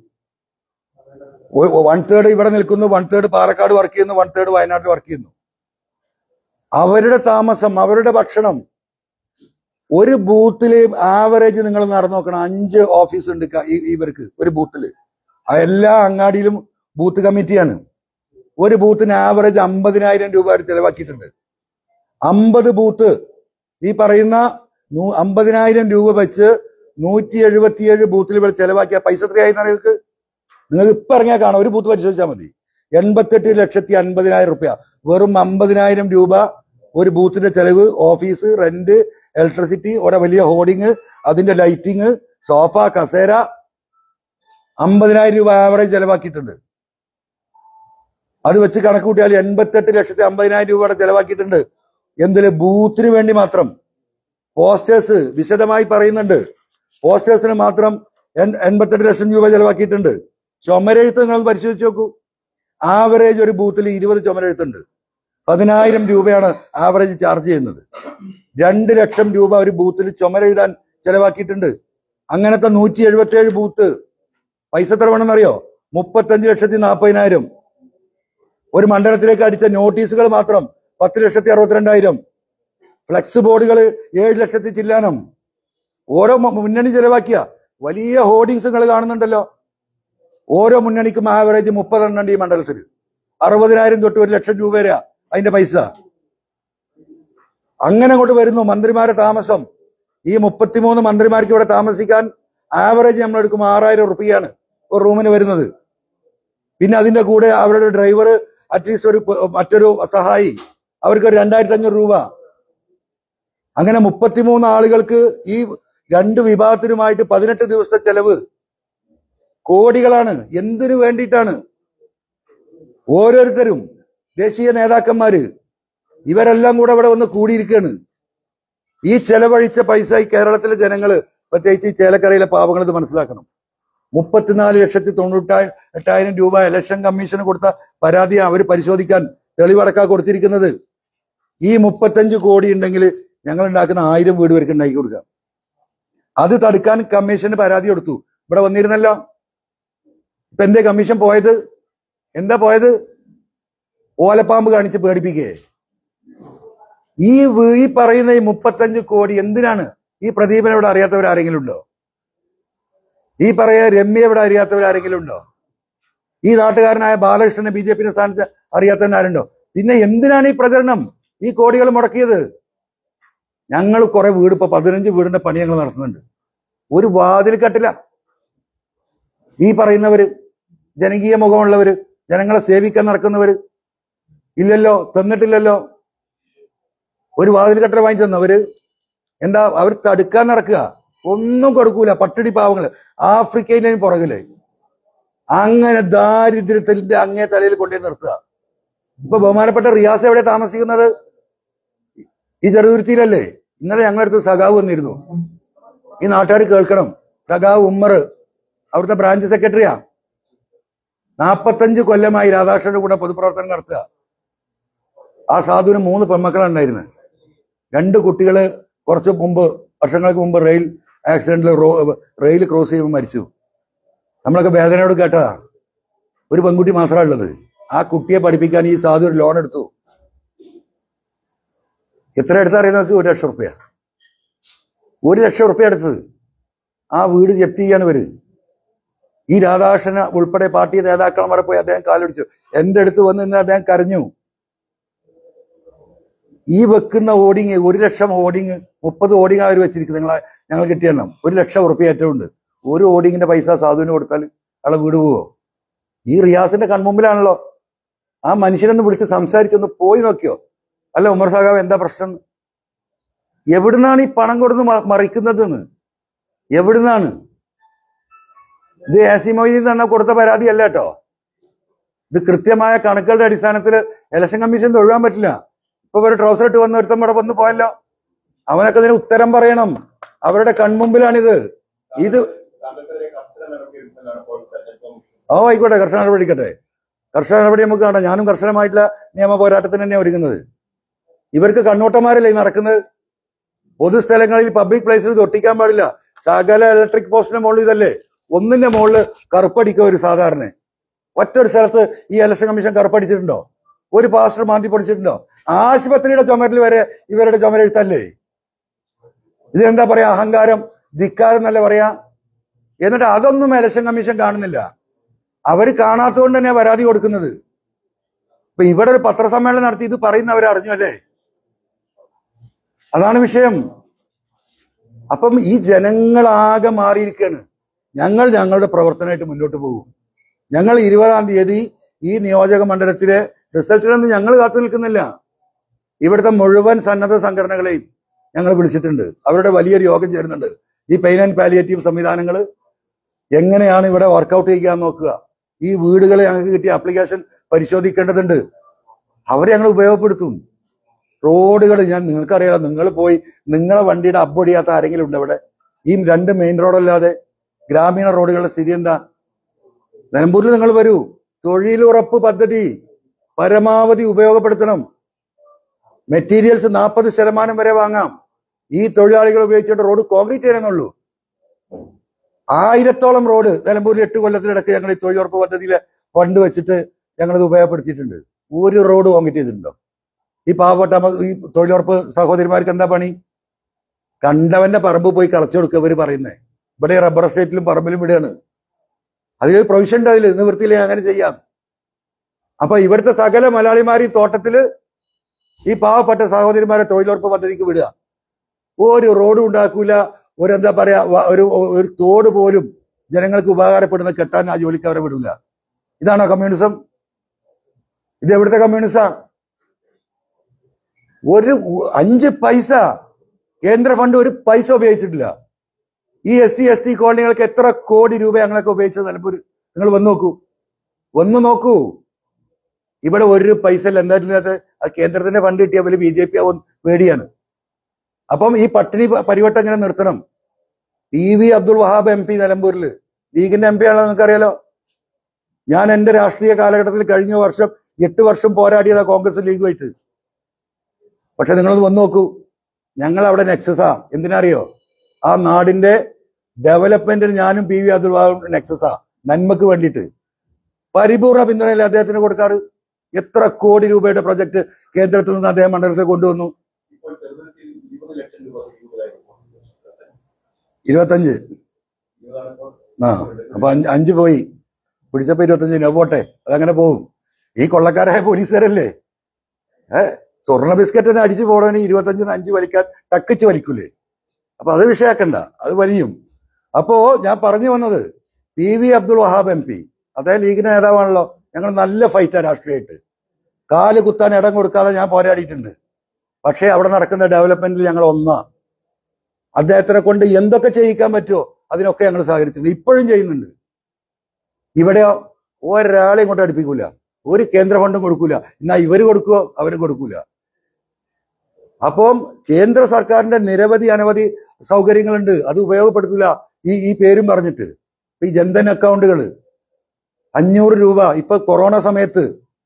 വൺ തേർഡ് ഇവിടെ നിൽക്കുന്നു, വൺ തേർഡ് പാലക്കാട് വർക്ക് ചെയ്യുന്നു, വൺ തേർഡ് വയനാട്ടിൽ വർക്ക് ചെയ്യുന്നു. അവരുടെ താമസം, അവരുടെ ഭക്ഷണം, ഒരു ബൂത്തില് ആവറേജ് നിങ്ങൾ നടന്നു നോക്കണം, അഞ്ച് ഓഫീസ് ഉണ്ട് ഇവർക്ക് ഒരു ബൂത്തില്. എല്ലാ അങ്ങാടിയിലും ബൂത്ത് കമ്മിറ്റിയാണ്. ഒരു ബൂത്തിന് ആവറേജ് അമ്പതിനായിരം രൂപ അവർ ചെലവാക്കിയിട്ടുണ്ട്. അമ്പത് ബൂത്ത് ഈ പറയുന്ന അമ്പതിനായിരം രൂപ വെച്ച് നൂറ്റി എഴുപത്തിയേഴ് ബൂത്തിൽ ഇവിടെ ചെലവാക്കിയ പൈസ എത്രയായി നിങ്ങൾക്ക് നിങ്ങൾക്ക് ഇപ്പൊ ഇറങ്ങിയാൽ കാണാം. ഒരു ബൂത്ത് പരിശോധിച്ചാൽ മതി. എൺപത്തെട്ട് ലക്ഷത്തി അൻപതിനായിരം റുപ്യ. വെറും അമ്പതിനായിരം രൂപ ഒരു ബൂത്തിന്റെ ചെലവ്, ഓഫീസ് റെന്റ്, ഇലക്ട്രിസിറ്റി, ഒരു വലിയ ഹോർഡിങ്, അതിന്റെ ലൈറ്റിങ്, സോഫ, കസേര, അമ്പതിനായിരം രൂപ ആവറേജ് ചെലവാക്കിയിട്ടുണ്ട്. അത് വെച്ച് കണക്ക് കൂട്ടിയാൽ എൺപത്തെട്ട് ലക്ഷത്തി അമ്പതിനായിരം രൂപയുടെ ചെലവാക്കിയിട്ടുണ്ട്. എന്തില്? ബൂത്തിന് വേണ്ടി മാത്രം. പോസ്റ്റേഴ്സ് വിശദമായി പറയുന്നുണ്ട്. പോസ്റ്റേഴ്സിന് മാത്രം എൺപത്തെട്ട് ലക്ഷം രൂപ ചെലവാക്കിയിട്ടുണ്ട്. ചുമരെഴുത്ത് നിങ്ങൾ പരിശോധിച്ച് നോക്കൂ. ആവറേജ് ഒരു ബൂത്തിൽ ഇരുപത് ചുമരെഴുത്തുണ്ട്. പതിനായിരം രൂപയാണ് ആവറേജ് ചാർജ് ചെയ്യുന്നത്. രണ്ട് ലക്ഷം രൂപ ഒരു ബൂത്തിൽ ചുമരെഴുതാൻ ചെലവാക്കിയിട്ടുണ്ട്. അങ്ങനത്തെ നൂറ്റി എഴുപത്തി ഏഴ് ബൂത്ത് പൈസ എത്ര വേണമെന്നറിയോ? മുപ്പത്തഞ്ച് ലക്ഷത്തി നാൽപ്പതിനായിരം. ഒരു മണ്ഡലത്തിലേക്ക് അടിച്ച നോട്ടീസുകൾ മാത്രം പത്ത് ലക്ഷത്തി അറുപത്തിരണ്ടായിരം. ഫ്ലെക്സ് ബോർഡുകൾ ഏഴ് ലക്ഷത്തി ചില്ലാനം. ഓരോ മുന്നണി ചെലവാക്കിയ വലിയ ഹോർഡിങ്സ് നിങ്ങൾ കാണുന്നുണ്ടല്ലോ. ഓരോ മുന്നണിക്കും ആവറേജ് മുപ്പതെണ്ണം ഈ മണ്ഡലത്തിൽ. അറുപതിനായിരം തൊട്ട് ഒരു ലക്ഷം രൂപ വരെ അതിന്റെ പൈസ. അങ്ങനെ കൊണ്ട് വരുന്നു. മന്ത്രിമാരെ താമസം, ഈ മുപ്പത്തിമൂന്ന് മന്ത്രിമാർക്ക് ഇവിടെ താമസിക്കാൻ ആവറേജ് നമ്മൾ എടുക്കും ആറായിരം റുപ്യാണ് ഒരു റൂമിന് വരുന്നത്. പിന്നെ അതിന്റെ കൂടെ അവരുടെ ഡ്രൈവർ, അറ്റ്ലീസ്റ്റ് ഒരു മറ്റൊരു സഹായി, അവർക്ക് ഒരു രണ്ടായിരത്തി അഞ്ഞൂറ് രൂപ. അങ്ങനെ മുപ്പത്തിമൂന്ന് ആളുകൾക്ക് ഈ രണ്ട് വിഭാഗത്തിനുമായിട്ട് പതിനെട്ട് ദിവസത്തെ ചെലവ് കോടികളാണ്. എന്തിനു വേണ്ടിയിട്ടാണ്? ഓരോരുത്തരും ദേശീയ നേതാക്കന്മാര് ഇവരെല്ലാം കൂടെ ഇവിടെ വന്ന് കൂടിയിരിക്കുകയാണ്. ഈ ചെലവഴിച്ച പൈസ ഈ കേരളത്തിലെ ജനങ്ങള്, പ്രത്യേകിച്ച് ഈ ചേലക്കരയിലെ പാവങ്ങൾ ഇത് മനസ്സിലാക്കണം. മുപ്പത്തിനാല് ലക്ഷത്തി തൊണ്ണൂറ്റി എട്ടായിരം രൂപ ഇലക്ഷൻ കമ്മീഷന് കൊടുത്ത പരാതി അവർ പരിശോധിക്കാൻ തെളിവടക്കാ കൊടുത്തിരിക്കുന്നത്. ഈ മുപ്പത്തഞ്ച് കോടി ഉണ്ടെങ്കിൽ ഞങ്ങൾ ഉണ്ടാക്കുന്ന ആയിരം വീട് വരെ ഉണ്ടാക്കി കൊടുക്കാം. അത് തടുക്കാൻ കമ്മീഷന് പരാതി കൊടുത്തു. ഇവിടെ വന്നിരുന്നല്ലോ. ഇപ്പൊ എന്തേ കമ്മീഷൻ പോയത്? എന്താ പോയത്? ഓലപ്പാമ്പ് കാണിച്ച് പേടിപ്പിക്കേ. ഈ ഈ പറയുന്ന ഈ മുപ്പത്തഞ്ച് കോടി എന്തിനാണ്? ഈ പ്രദീപനെ ഇവിടെ അറിയാത്തവരാരെങ്കിലും ഉണ്ടോ? ഈ പറയാ രമ്യ ഇവിടെ അറിയാത്തവരാരെങ്കിലും ഉണ്ടോ? ഈ നാട്ടുകാരനായ ബാലകൃഷ്ണനെ ബി ജെ പിന്റെ സ്ഥാനത്ത് അറിയാത്തവരാരുണ്ടോ? പിന്നെ എന്തിനാണ് ഈ പ്രചരണം, ഈ കോടികൾ മുടക്കിയത്? ഞങ്ങൾ കുറെ വീട്, ഇപ്പൊ പതിനഞ്ച് വീടിന്റെ പണി ഞങ്ങൾ നടത്തുന്നുണ്ട്. ഒരു വാതിൽ കട്ടില്ല. ഈ പറയുന്നവര്, ജനകീയ മുഖമുള്ളവര്, ജനങ്ങളെ സേവിക്കാൻ നടക്കുന്നവര്, ഇല്ലല്ലോ, തന്നിട്ടില്ലല്ലോ. ഒരു വാതിൽ കട്ടർ വാങ്ങിച്ചു തന്നവര് എന്താ അവർ തടുക്കാൻ നടക്കുക, ഒന്നും കൊടുക്കൂല. പട്ടിണി പാവങ്ങള് ആഫ്രിക്കയിലെ പുറകില് അങ്ങനെ ദാരിദ്ര്യത്തിന്റെ അങ്ങേ തലയിൽ കൊണ്ടുപോയി നിർത്തുക. ഇപ്പൊ ബഹുമാനപ്പെട്ട റിയാസ് എവിടെ താമസിക്കുന്നത്? ഈ ചെറുതുരുത്തിയിലല്ലേ? ഇന്നലെ ഞങ്ങളുടെ അടുത്ത് സഖാവ് വന്നിരുന്നു. ഈ നാട്ടുകാർ കേൾക്കണം. സഖാവ് ഉമ്മർ അവിടുത്തെ ബ്രാഞ്ച് സെക്രട്ടറിയാ. നാപ്പത്തഞ്ച് കൊല്ലമായി രാധാകൃഷ്ണന്റെ കൂടെ പൊതുപ്രവർത്തനം നടത്തുക. ആ സാധുവിന് മൂന്ന് പെൺമക്കളുണ്ടായിരുന്നു. രണ്ട് കുട്ടികള് കുറച്ച് മുമ്പ്, വർഷങ്ങൾക്ക് മുമ്പ് റെയിൽ ആക്സിഡന്റിൽ റെയിൽ ക്രോസ് ചെയ്യുമ്പോൾ മരിച്ചു. നമ്മളൊക്കെ വേദനയോട് കേട്ടതാ. ഒരു പെൺകുട്ടി മാത്രമാണ് ഉള്ളത്. ആ കുട്ടിയെ പഠിപ്പിക്കാൻ ഈ സാധു ഒരു ലോൺ എടുത്തു. എത്ര എടുത്തറിയുന്നവർക്ക്? ഒരു ലക്ഷം റുപ്യ. ഒരു ലക്ഷം റുപ്യ എടുത്തത്. ആ വീട് ജപ്തി ചെയ്യാണ് ഇവര്. ഈ രാധാകൃഷ്ണൻ ഉൾപ്പെടെ പാർട്ടി നേതാക്കന്മാരെ പോയി അദ്ദേഹം കാലടിച്ചു. എന്റെ അടുത്ത് വന്ന് നിന്ന് അദ്ദേഹം കരഞ്ഞു. ഈ വെക്കുന്ന ഓഡിങ്, ഒരു ലക്ഷം ഓഡിങ്, മുപ്പത് ഓഡിങ് അവർ വെച്ചിരിക്കുന്നത്. നിങ്ങളെ ഞങ്ങൾ കിട്ടിയെണ്ണം ഒരു ലക്ഷം ഉറുപ്പ്യ ഏറ്റവും ഉണ്ട്. ഒരു ഓഡിങ്ങിന്റെ പൈസ സാധുവിന് കൊടുത്താൽ അയാളെ വീട് പോവോ? ഈ റിയാസിന്റെ കൺമുമ്പിലാണല്ലോ. ആ മനുഷ്യനൊന്ന് വിളിച്ച് സംസാരിച്ചൊന്ന് പോയി നോക്കിയോ? അല്ല ഉമർ സഖാവ് എന്താ പ്രശ്നം? എവിടുന്നാണ് ഈ പണം കൊടുന്ന് മറിക്കുന്നതെന്ന്? എവിടുന്നാണ് ഇത്? ആസി മൊയ്തീൻ തന്ന കൊടുത്ത പരാതി അല്ല കേട്ടോ. ഇത് കൃത്യമായ കണക്കുകളുടെ അടിസ്ഥാനത്തിൽ ഇലക്ഷൻ കമ്മീഷൻ തൊഴുവാൻ പറ്റില്ല. ഇപ്പൊ ഒരു ട്രൗസർ ഇട്ട് വന്ന് ഒരുത്തം ഇവിടെ വന്ന് പോയല്ലോ, അവനൊക്കെ ഇതിന് ഉത്തരം പറയണം. അവരുടെ കൺമുമ്പിലാണിത്. ഇത് ഓ ആയിക്കോട്ടെ, കർശന നടപടിക്കട്ടെ. കർശന നടപടി നമുക്ക് കാണാം. ഞാനും കർശനമായിട്ടുള്ള നിയമ പോരാട്ടത്തിന് തന്നെയാണ് ഒരുങ്ങുന്നത്. ഇവർക്ക് കണ്ണോട്ടന്മാരല്ലേ നടക്കുന്നത്? പൊതുസ്ഥലങ്ങളിൽ പബ്ലിക് പ്ലേസിൽ തൊട്ടിക്കാൻ പാടില്ല. സകല ഇലക്ട്രിക് പോസ്റ്റിന്റെ മുകളിൽ ഇതല്ലേ, ഒന്നിന്റെ മുകളിൽ കറുപ്പടിക്കുക ഒരു സാധാരണ. ഒറ്റൊരു സ്ഥലത്ത് ഈ ഇലക്ഷൻ കമ്മീഷൻ കറുപ്പടിച്ചിട്ടുണ്ടോ? ഒരു പാസ്റ്റർ മാന്തി പൊടിച്ചിട്ടുണ്ടോ? ആശുപത്രിയുടെ ചുമരിൽ വരെ ഇവരുടെ ചുമരെഴുത്തല്ലേ. ഇതെന്താ പറയാ? അഹങ്കാരം, ധിക്കാരം എന്നല്ല പറയാ. എന്നിട്ട് അതൊന്നും ഇലക്ഷൻ കമ്മീഷൻ കാണുന്നില്ല. അവര് കാണാത്തതുകൊണ്ട് തന്നെയാ പരാതി കൊടുക്കുന്നത്. ഇപ്പൊ ഇവിടെ ഒരു പത്രസമ്മേളനം നടത്തി ഇത് പറയുന്നവരെ അറിഞ്ഞു അല്ലേ? അതാണ് വിഷയം. അപ്പം ഈ ജനങ്ങളാകെ മാറിയിരിക്കുകയാണ്. ഞങ്ങൾ ഞങ്ങളുടെ പ്രവർത്തനമായിട്ട് മുന്നോട്ട് പോകും. ഞങ്ങൾ ഇരുപതാം തീയതി ഈ നിയോജക മണ്ഡലത്തിലെ റിസൾട്ടിനൊന്നും ഞങ്ങൾ കാത്തു നിൽക്കുന്നില്ല. ഇവിടുത്തെ മുഴുവൻ സന്നദ്ധ സംഘടനകളെയും ഞങ്ങൾ വിളിച്ചിട്ടുണ്ട്. അവരുടെ വലിയൊരു യോഗം ചേരുന്നുണ്ട്. ഈ പെയിൻ ആൻഡ് പാലിയേറ്റീവ് സംവിധാനങ്ങൾ എങ്ങനെയാണ് ഇവിടെ വർക്കൗട്ട് ചെയ്യാൻ നോക്കുക. ഈ വീടുകളെ ഞങ്ങൾക്ക് കിട്ടിയ ആപ്ലിക്കേഷൻ പരിശോധിക്കേണ്ടതുണ്ട്. അവരെ ഞങ്ങൾ ഉപയോഗപ്പെടുത്തും. റോഡുകൾ ഞാൻ നിങ്ങൾക്കറിയാലോ, നിങ്ങൾ പോയി നിങ്ങളെ വണ്ടിയുടെ അബ്ബൊടിയാത്ത ആരെങ്കിലും ഉണ്ട് ഇവിടെ? ഈ രണ്ട് മെയിൻ റോഡല്ലാതെ ഗ്രാമീണ റോഡുകളുടെ സ്ഥിതി എന്താ? നിലമ്പൂരിൽ നിങ്ങൾ വരൂ. തൊഴിലുറപ്പ് പദ്ധതി പരമാവധി ഉപയോഗപ്പെടുത്തണം. മെറ്റീരിയൽസ് നാൽപ്പത് ശതമാനം വരെ വാങ്ങാം. ഈ തൊഴിലാളികൾ ഉപയോഗിച്ചുകൊണ്ട് റോഡ് കോൺക്രീറ്റ് ചെയ്യണമെന്നുള്ളൂ. ആയിരത്തോളം റോഡ് നിലമ്പൂരിൽ എട്ട് കൊല്ലത്തിനിടയ്ക്ക് ഞങ്ങൾ ഈ തൊഴിലുറപ്പ് പദ്ധതിയിലെ ഫണ്ട് വെച്ചിട്ട് ഞങ്ങളിത് ഉപയോഗപ്പെടുത്തിയിട്ടുണ്ട്. ഒരു റോഡ് കോൺക്രീറ്റ് ചെയ്തിട്ടുണ്ടോ? ഈ പാവപ്പെട്ട ഈ തൊഴിലുറപ്പ് സഹോദരിമാർക്ക് എന്താ പണി? കണ്ടവന്റെ പറമ്പ് പോയി കളച്ചു കൊടുക്കുക ഇവര് പറയുന്നേ. ഇവിടെ റബ്ബർ എസ്റ്റേറ്റിലും പറമ്പിലും ഇവിടെയാണ്. അതിലൊരു പ്രൊവിഷൻ ഉണ്ട്. അതിൽ നിവൃത്തിയില്ലേ അങ്ങനെ ചെയ്യാം. അപ്പൊ ഇവിടുത്തെ സകല മലയാളിമാർ ഈ തോട്ടത്തില് ഈ പാവപ്പെട്ട സഹോദരിമാരെ തൊഴിലുറപ്പ് പദ്ധതിക്ക് വിടുക. ഒരു റോഡും ഉണ്ടാക്കൂല, ഒരു എന്താ പറയാ ഒരു ഒരു തോട് പോലും ജനങ്ങൾക്ക് ഉപകാരപ്പെടുന്ന കെട്ടാൻ ആ ജോലിക്ക് അവരെ വിടൂല. ഇതാണോ കമ്മ്യൂണിസം? ഇത് എവിടുത്തെ കമ്മ്യൂണിസാ? ഒരു അഞ്ച് പൈസ കേന്ദ്ര ഫണ്ട് ഒരു പൈസ ഉപയോഗിച്ചിട്ടില്ല. ഈ എസ് സി എസ് ടി കോളനികൾക്ക് എത്ര കോടി രൂപ ഞങ്ങളൊക്കെ ഉപയോഗിച്ചത് നിലമ്പൂർ? നിങ്ങൾ വന്ന് നോക്കൂ, വന്ന് നോക്കൂ. ഇവിടെ ഒരു പൈസ എന്തായിട്ടില്ലാത്ത ആ കേന്ദ്രത്തിന്റെ ഫണ്ട് കിട്ടിയ പോലെ ബി ജെ പി ആവും പേടിയാണ്. അപ്പം ഈ പട്ടിണി പരിവട്ടം എങ്ങനെ നിർത്തണം? P V Abdul Wahab M P നിലമ്പൂരില് ലീഗിന്റെ എം പി ആണല്ലോ, നിങ്ങൾക്കറിയാലോ. ഞാൻ എന്റെ രാഷ്ട്രീയ കാലഘട്ടത്തിൽ കഴിഞ്ഞ വർഷം എട്ട് വർഷം പോരാടിയതാ കോൺഗ്രസ് ലീഗുമായിട്ട്. പക്ഷെ നിങ്ങളൊന്ന് വന്നു നോക്കൂ, ഞങ്ങൾ അവിടെ നെക്സസാ. എന്തിനറിയോ? ആ നാടിന്റെ ഡെവലപ്മെന്റിന് ഞാനും പി വി അബ്ദുൾ വഹാബ് നെക്സസാ, നന്മക്ക് വേണ്ടിയിട്ട്. പരിപൂർണ പിന്തുണയല്ലേ അദ്ദേഹത്തിന് കൊടുക്കാറ്? എത്ര കോടി രൂപയുടെ പ്രൊജക്ട് കേന്ദ്രത്തിൽ നിന്ന് അദ്ദേഹം മണ്ഡലത്തിൽ കൊണ്ടുവന്നു? ഇരുപത്തഞ്ച് ആ അപ്പൊ അഞ്ച് പോയി, പിടിച്ചപ്പോ ഇരുപത്തഞ്ചിന് പോട്ടെ, അതങ്ങനെ പോകും. ഈ കൊള്ളക്കാരായ പോലീസുകാരല്ലേ ഏ സ്വർണ്ണ ബിസ്ക്കറ്റിനെ അടിച്ചു പോകണേ ഇരുപത്തഞ്ചിന് അഞ്ച് വലിക്കാൻ ടക്കിച്ച് വലിക്കൂലേ? അപ്പൊ അത് വിഷയാക്കണ്ട, അത് വലിയും. അപ്പോ ഞാൻ പറഞ്ഞു വന്നത്, P V Abdul Wahab M P അദ്ദേഹം ലീഗിന്റെ നേതാവാണല്ലോ. ഞങ്ങൾ നല്ല ഫൈറ്റാ രാഷ്ട്രീയമായിട്ട്. കാല് കുത്താൻ ഇടം കൊടുക്കാതെ ഞാൻ പോരാടിയിട്ടുണ്ട്. പക്ഷേ അവിടെ നടക്കുന്ന ഡെവലപ്മെന്റിൽ ഞങ്ങൾ ഒന്നാ. അദ്ദേഹത്തിനെ കൊണ്ട് എന്തൊക്കെ ചെയ്യിക്കാൻ പറ്റുമോ അതിനൊക്കെ ഞങ്ങൾ സഹകരിച്ചിട്ടുണ്ട്, ഇപ്പോഴും ചെയ്യുന്നുണ്ട്. ഇവിടെയോ ഒരാളെയും കൊണ്ട് അടുപ്പിക്കൂല, ഒരു കേന്ദ്ര ഫണ്ടും കൊടുക്കൂല. എന്നാ ഇവര് കൊടുക്കുവോ അവരും കൊടുക്കൂല. അപ്പം കേന്ദ്ര സർക്കാരിന്റെ നിരവധി അനവധി സൗകര്യങ്ങളുണ്ട്, അത് ഉപയോഗപ്പെടുത്തില്ല ഈ ഈ പേരും പറഞ്ഞിട്ട്. ഈ ജൻധൻ അക്കൗണ്ടുകൾ അഞ്ഞൂറ് രൂപ ഇപ്പൊ കൊറോണ സമയത്ത്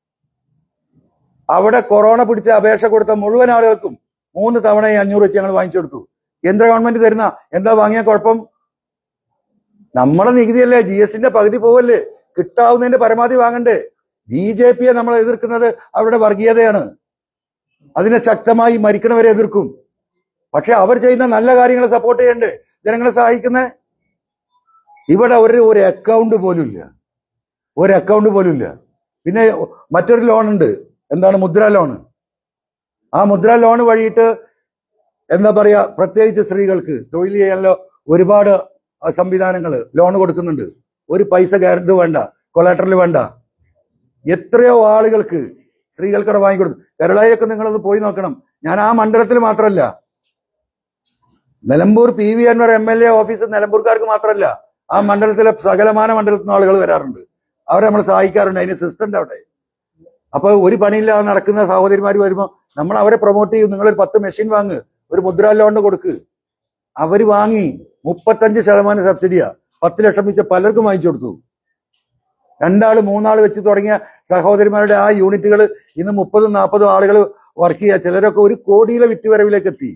അവിടെ കൊറോണ പിടിച്ച അപേക്ഷ കൊടുത്ത മുഴുവൻ ആളുകൾക്കും മൂന്ന് തവണ ഈ അഞ്ഞൂറ് വെച്ച് ഞങ്ങൾ വാങ്ങിച്ചു കൊടുത്തു. കേന്ദ്ര ഗവൺമെന്റ് തരുന്ന എന്താ വാങ്ങിയ കുഴപ്പം? നമ്മളെ നികുതിയല്ലേ, ജി എസ് ടിന്റെ പകുതി പോവല്ലേ, കിട്ടാവുന്നതിന്റെ പരമാവധി വാങ്ങണ്ടേ? ബി ജെ പിയെ നമ്മൾ എതിർക്കുന്നത് അവരുടെ വർഗീയതയാണ്, അതിനെ ശക്തമായി മരിക്കണവരെ എതിർക്കും. പക്ഷെ അവർ ചെയ്യുന്ന നല്ല കാര്യങ്ങളെ സപ്പോർട്ട് ചെയ്യണ്ടേ, ജനങ്ങളെ സഹായിക്കുന്ന. ഇവിടെ ഒരു ഒരു അക്കൗണ്ട് പോലും ഇല്ല, ഒരു അക്കൗണ്ട് പോലും ഇല്ല. പിന്നെ മറ്റൊരു ലോൺ ഉണ്ട്, എന്താണ് മുദ്ര ലോണ്. ആ മുദ്ര ലോണ് വഴിയിട്ട് എന്താ പറയാ, പ്രത്യേകിച്ച് സ്ത്രീകൾക്ക് തൊഴിൽ ചെയ്യാനുള്ള ഒരുപാട് സംവിധാനങ്ങൾ ലോൺ കൊടുക്കുന്നുണ്ട്. ഒരു പൈസ ഗ്യാരണ്ടി വേണ്ട, കൊളാറ്ററൽ വേണ്ട. എത്രയോ ആളുകൾക്ക് സ്ത്രീകൾക്കടെ വാങ്ങിക്കൊടുത്തു. കേരളയിലൊക്കെ നിങ്ങളൊന്ന് പോയി നോക്കണം. ഞാൻ ആ മണ്ഡലത്തിൽ മാത്രമല്ല, Nilambur P V Anwar M L A office നിലമ്പൂർക്കാർക്ക് മാത്രമല്ല, ആ മണ്ഡലത്തിലെ സകലമാന മണ്ഡലത്തിൽ നിന്ന് ആളുകൾ വരാറുണ്ട്, അവരെ നമ്മൾ സഹായിക്കാറുണ്ട്. അതിന് സിസ്റ്റന്റ് അവിടെ. അപ്പൊ ഒരു പണിയില്ലാതെ നടക്കുന്ന സഹോദരിമാർ വരുമ്പോൾ നമ്മൾ അവരെ പ്രൊമോട്ട് ചെയ്യും. നിങ്ങളൊരു പത്ത് മെഷീൻ വാങ്ങ്, ഒരു മുദ്രാ ലോൺ കൊടുക്ക്. അവര് വാങ്ങി മുപ്പത്തഞ്ച് ശതമാനം സബ്സിഡിയാ, പത്ത് ലക്ഷം വെച്ച് പലർക്കും വാങ്ങിച്ചു കൊടുത്തു. രണ്ടാള് മൂന്നാള് വെച്ച് തുടങ്ങിയ സഹോദരിമാരുടെ ആ യൂണിറ്റുകൾ ഇന്ന് മുപ്പതും നാൽപ്പതും ആളുകൾ വർക്ക് ചെയ്യുക. ചിലരൊക്കെ ഒരു കോടിയിലെ വിറ്റുവരവിലേക്ക് എത്തി.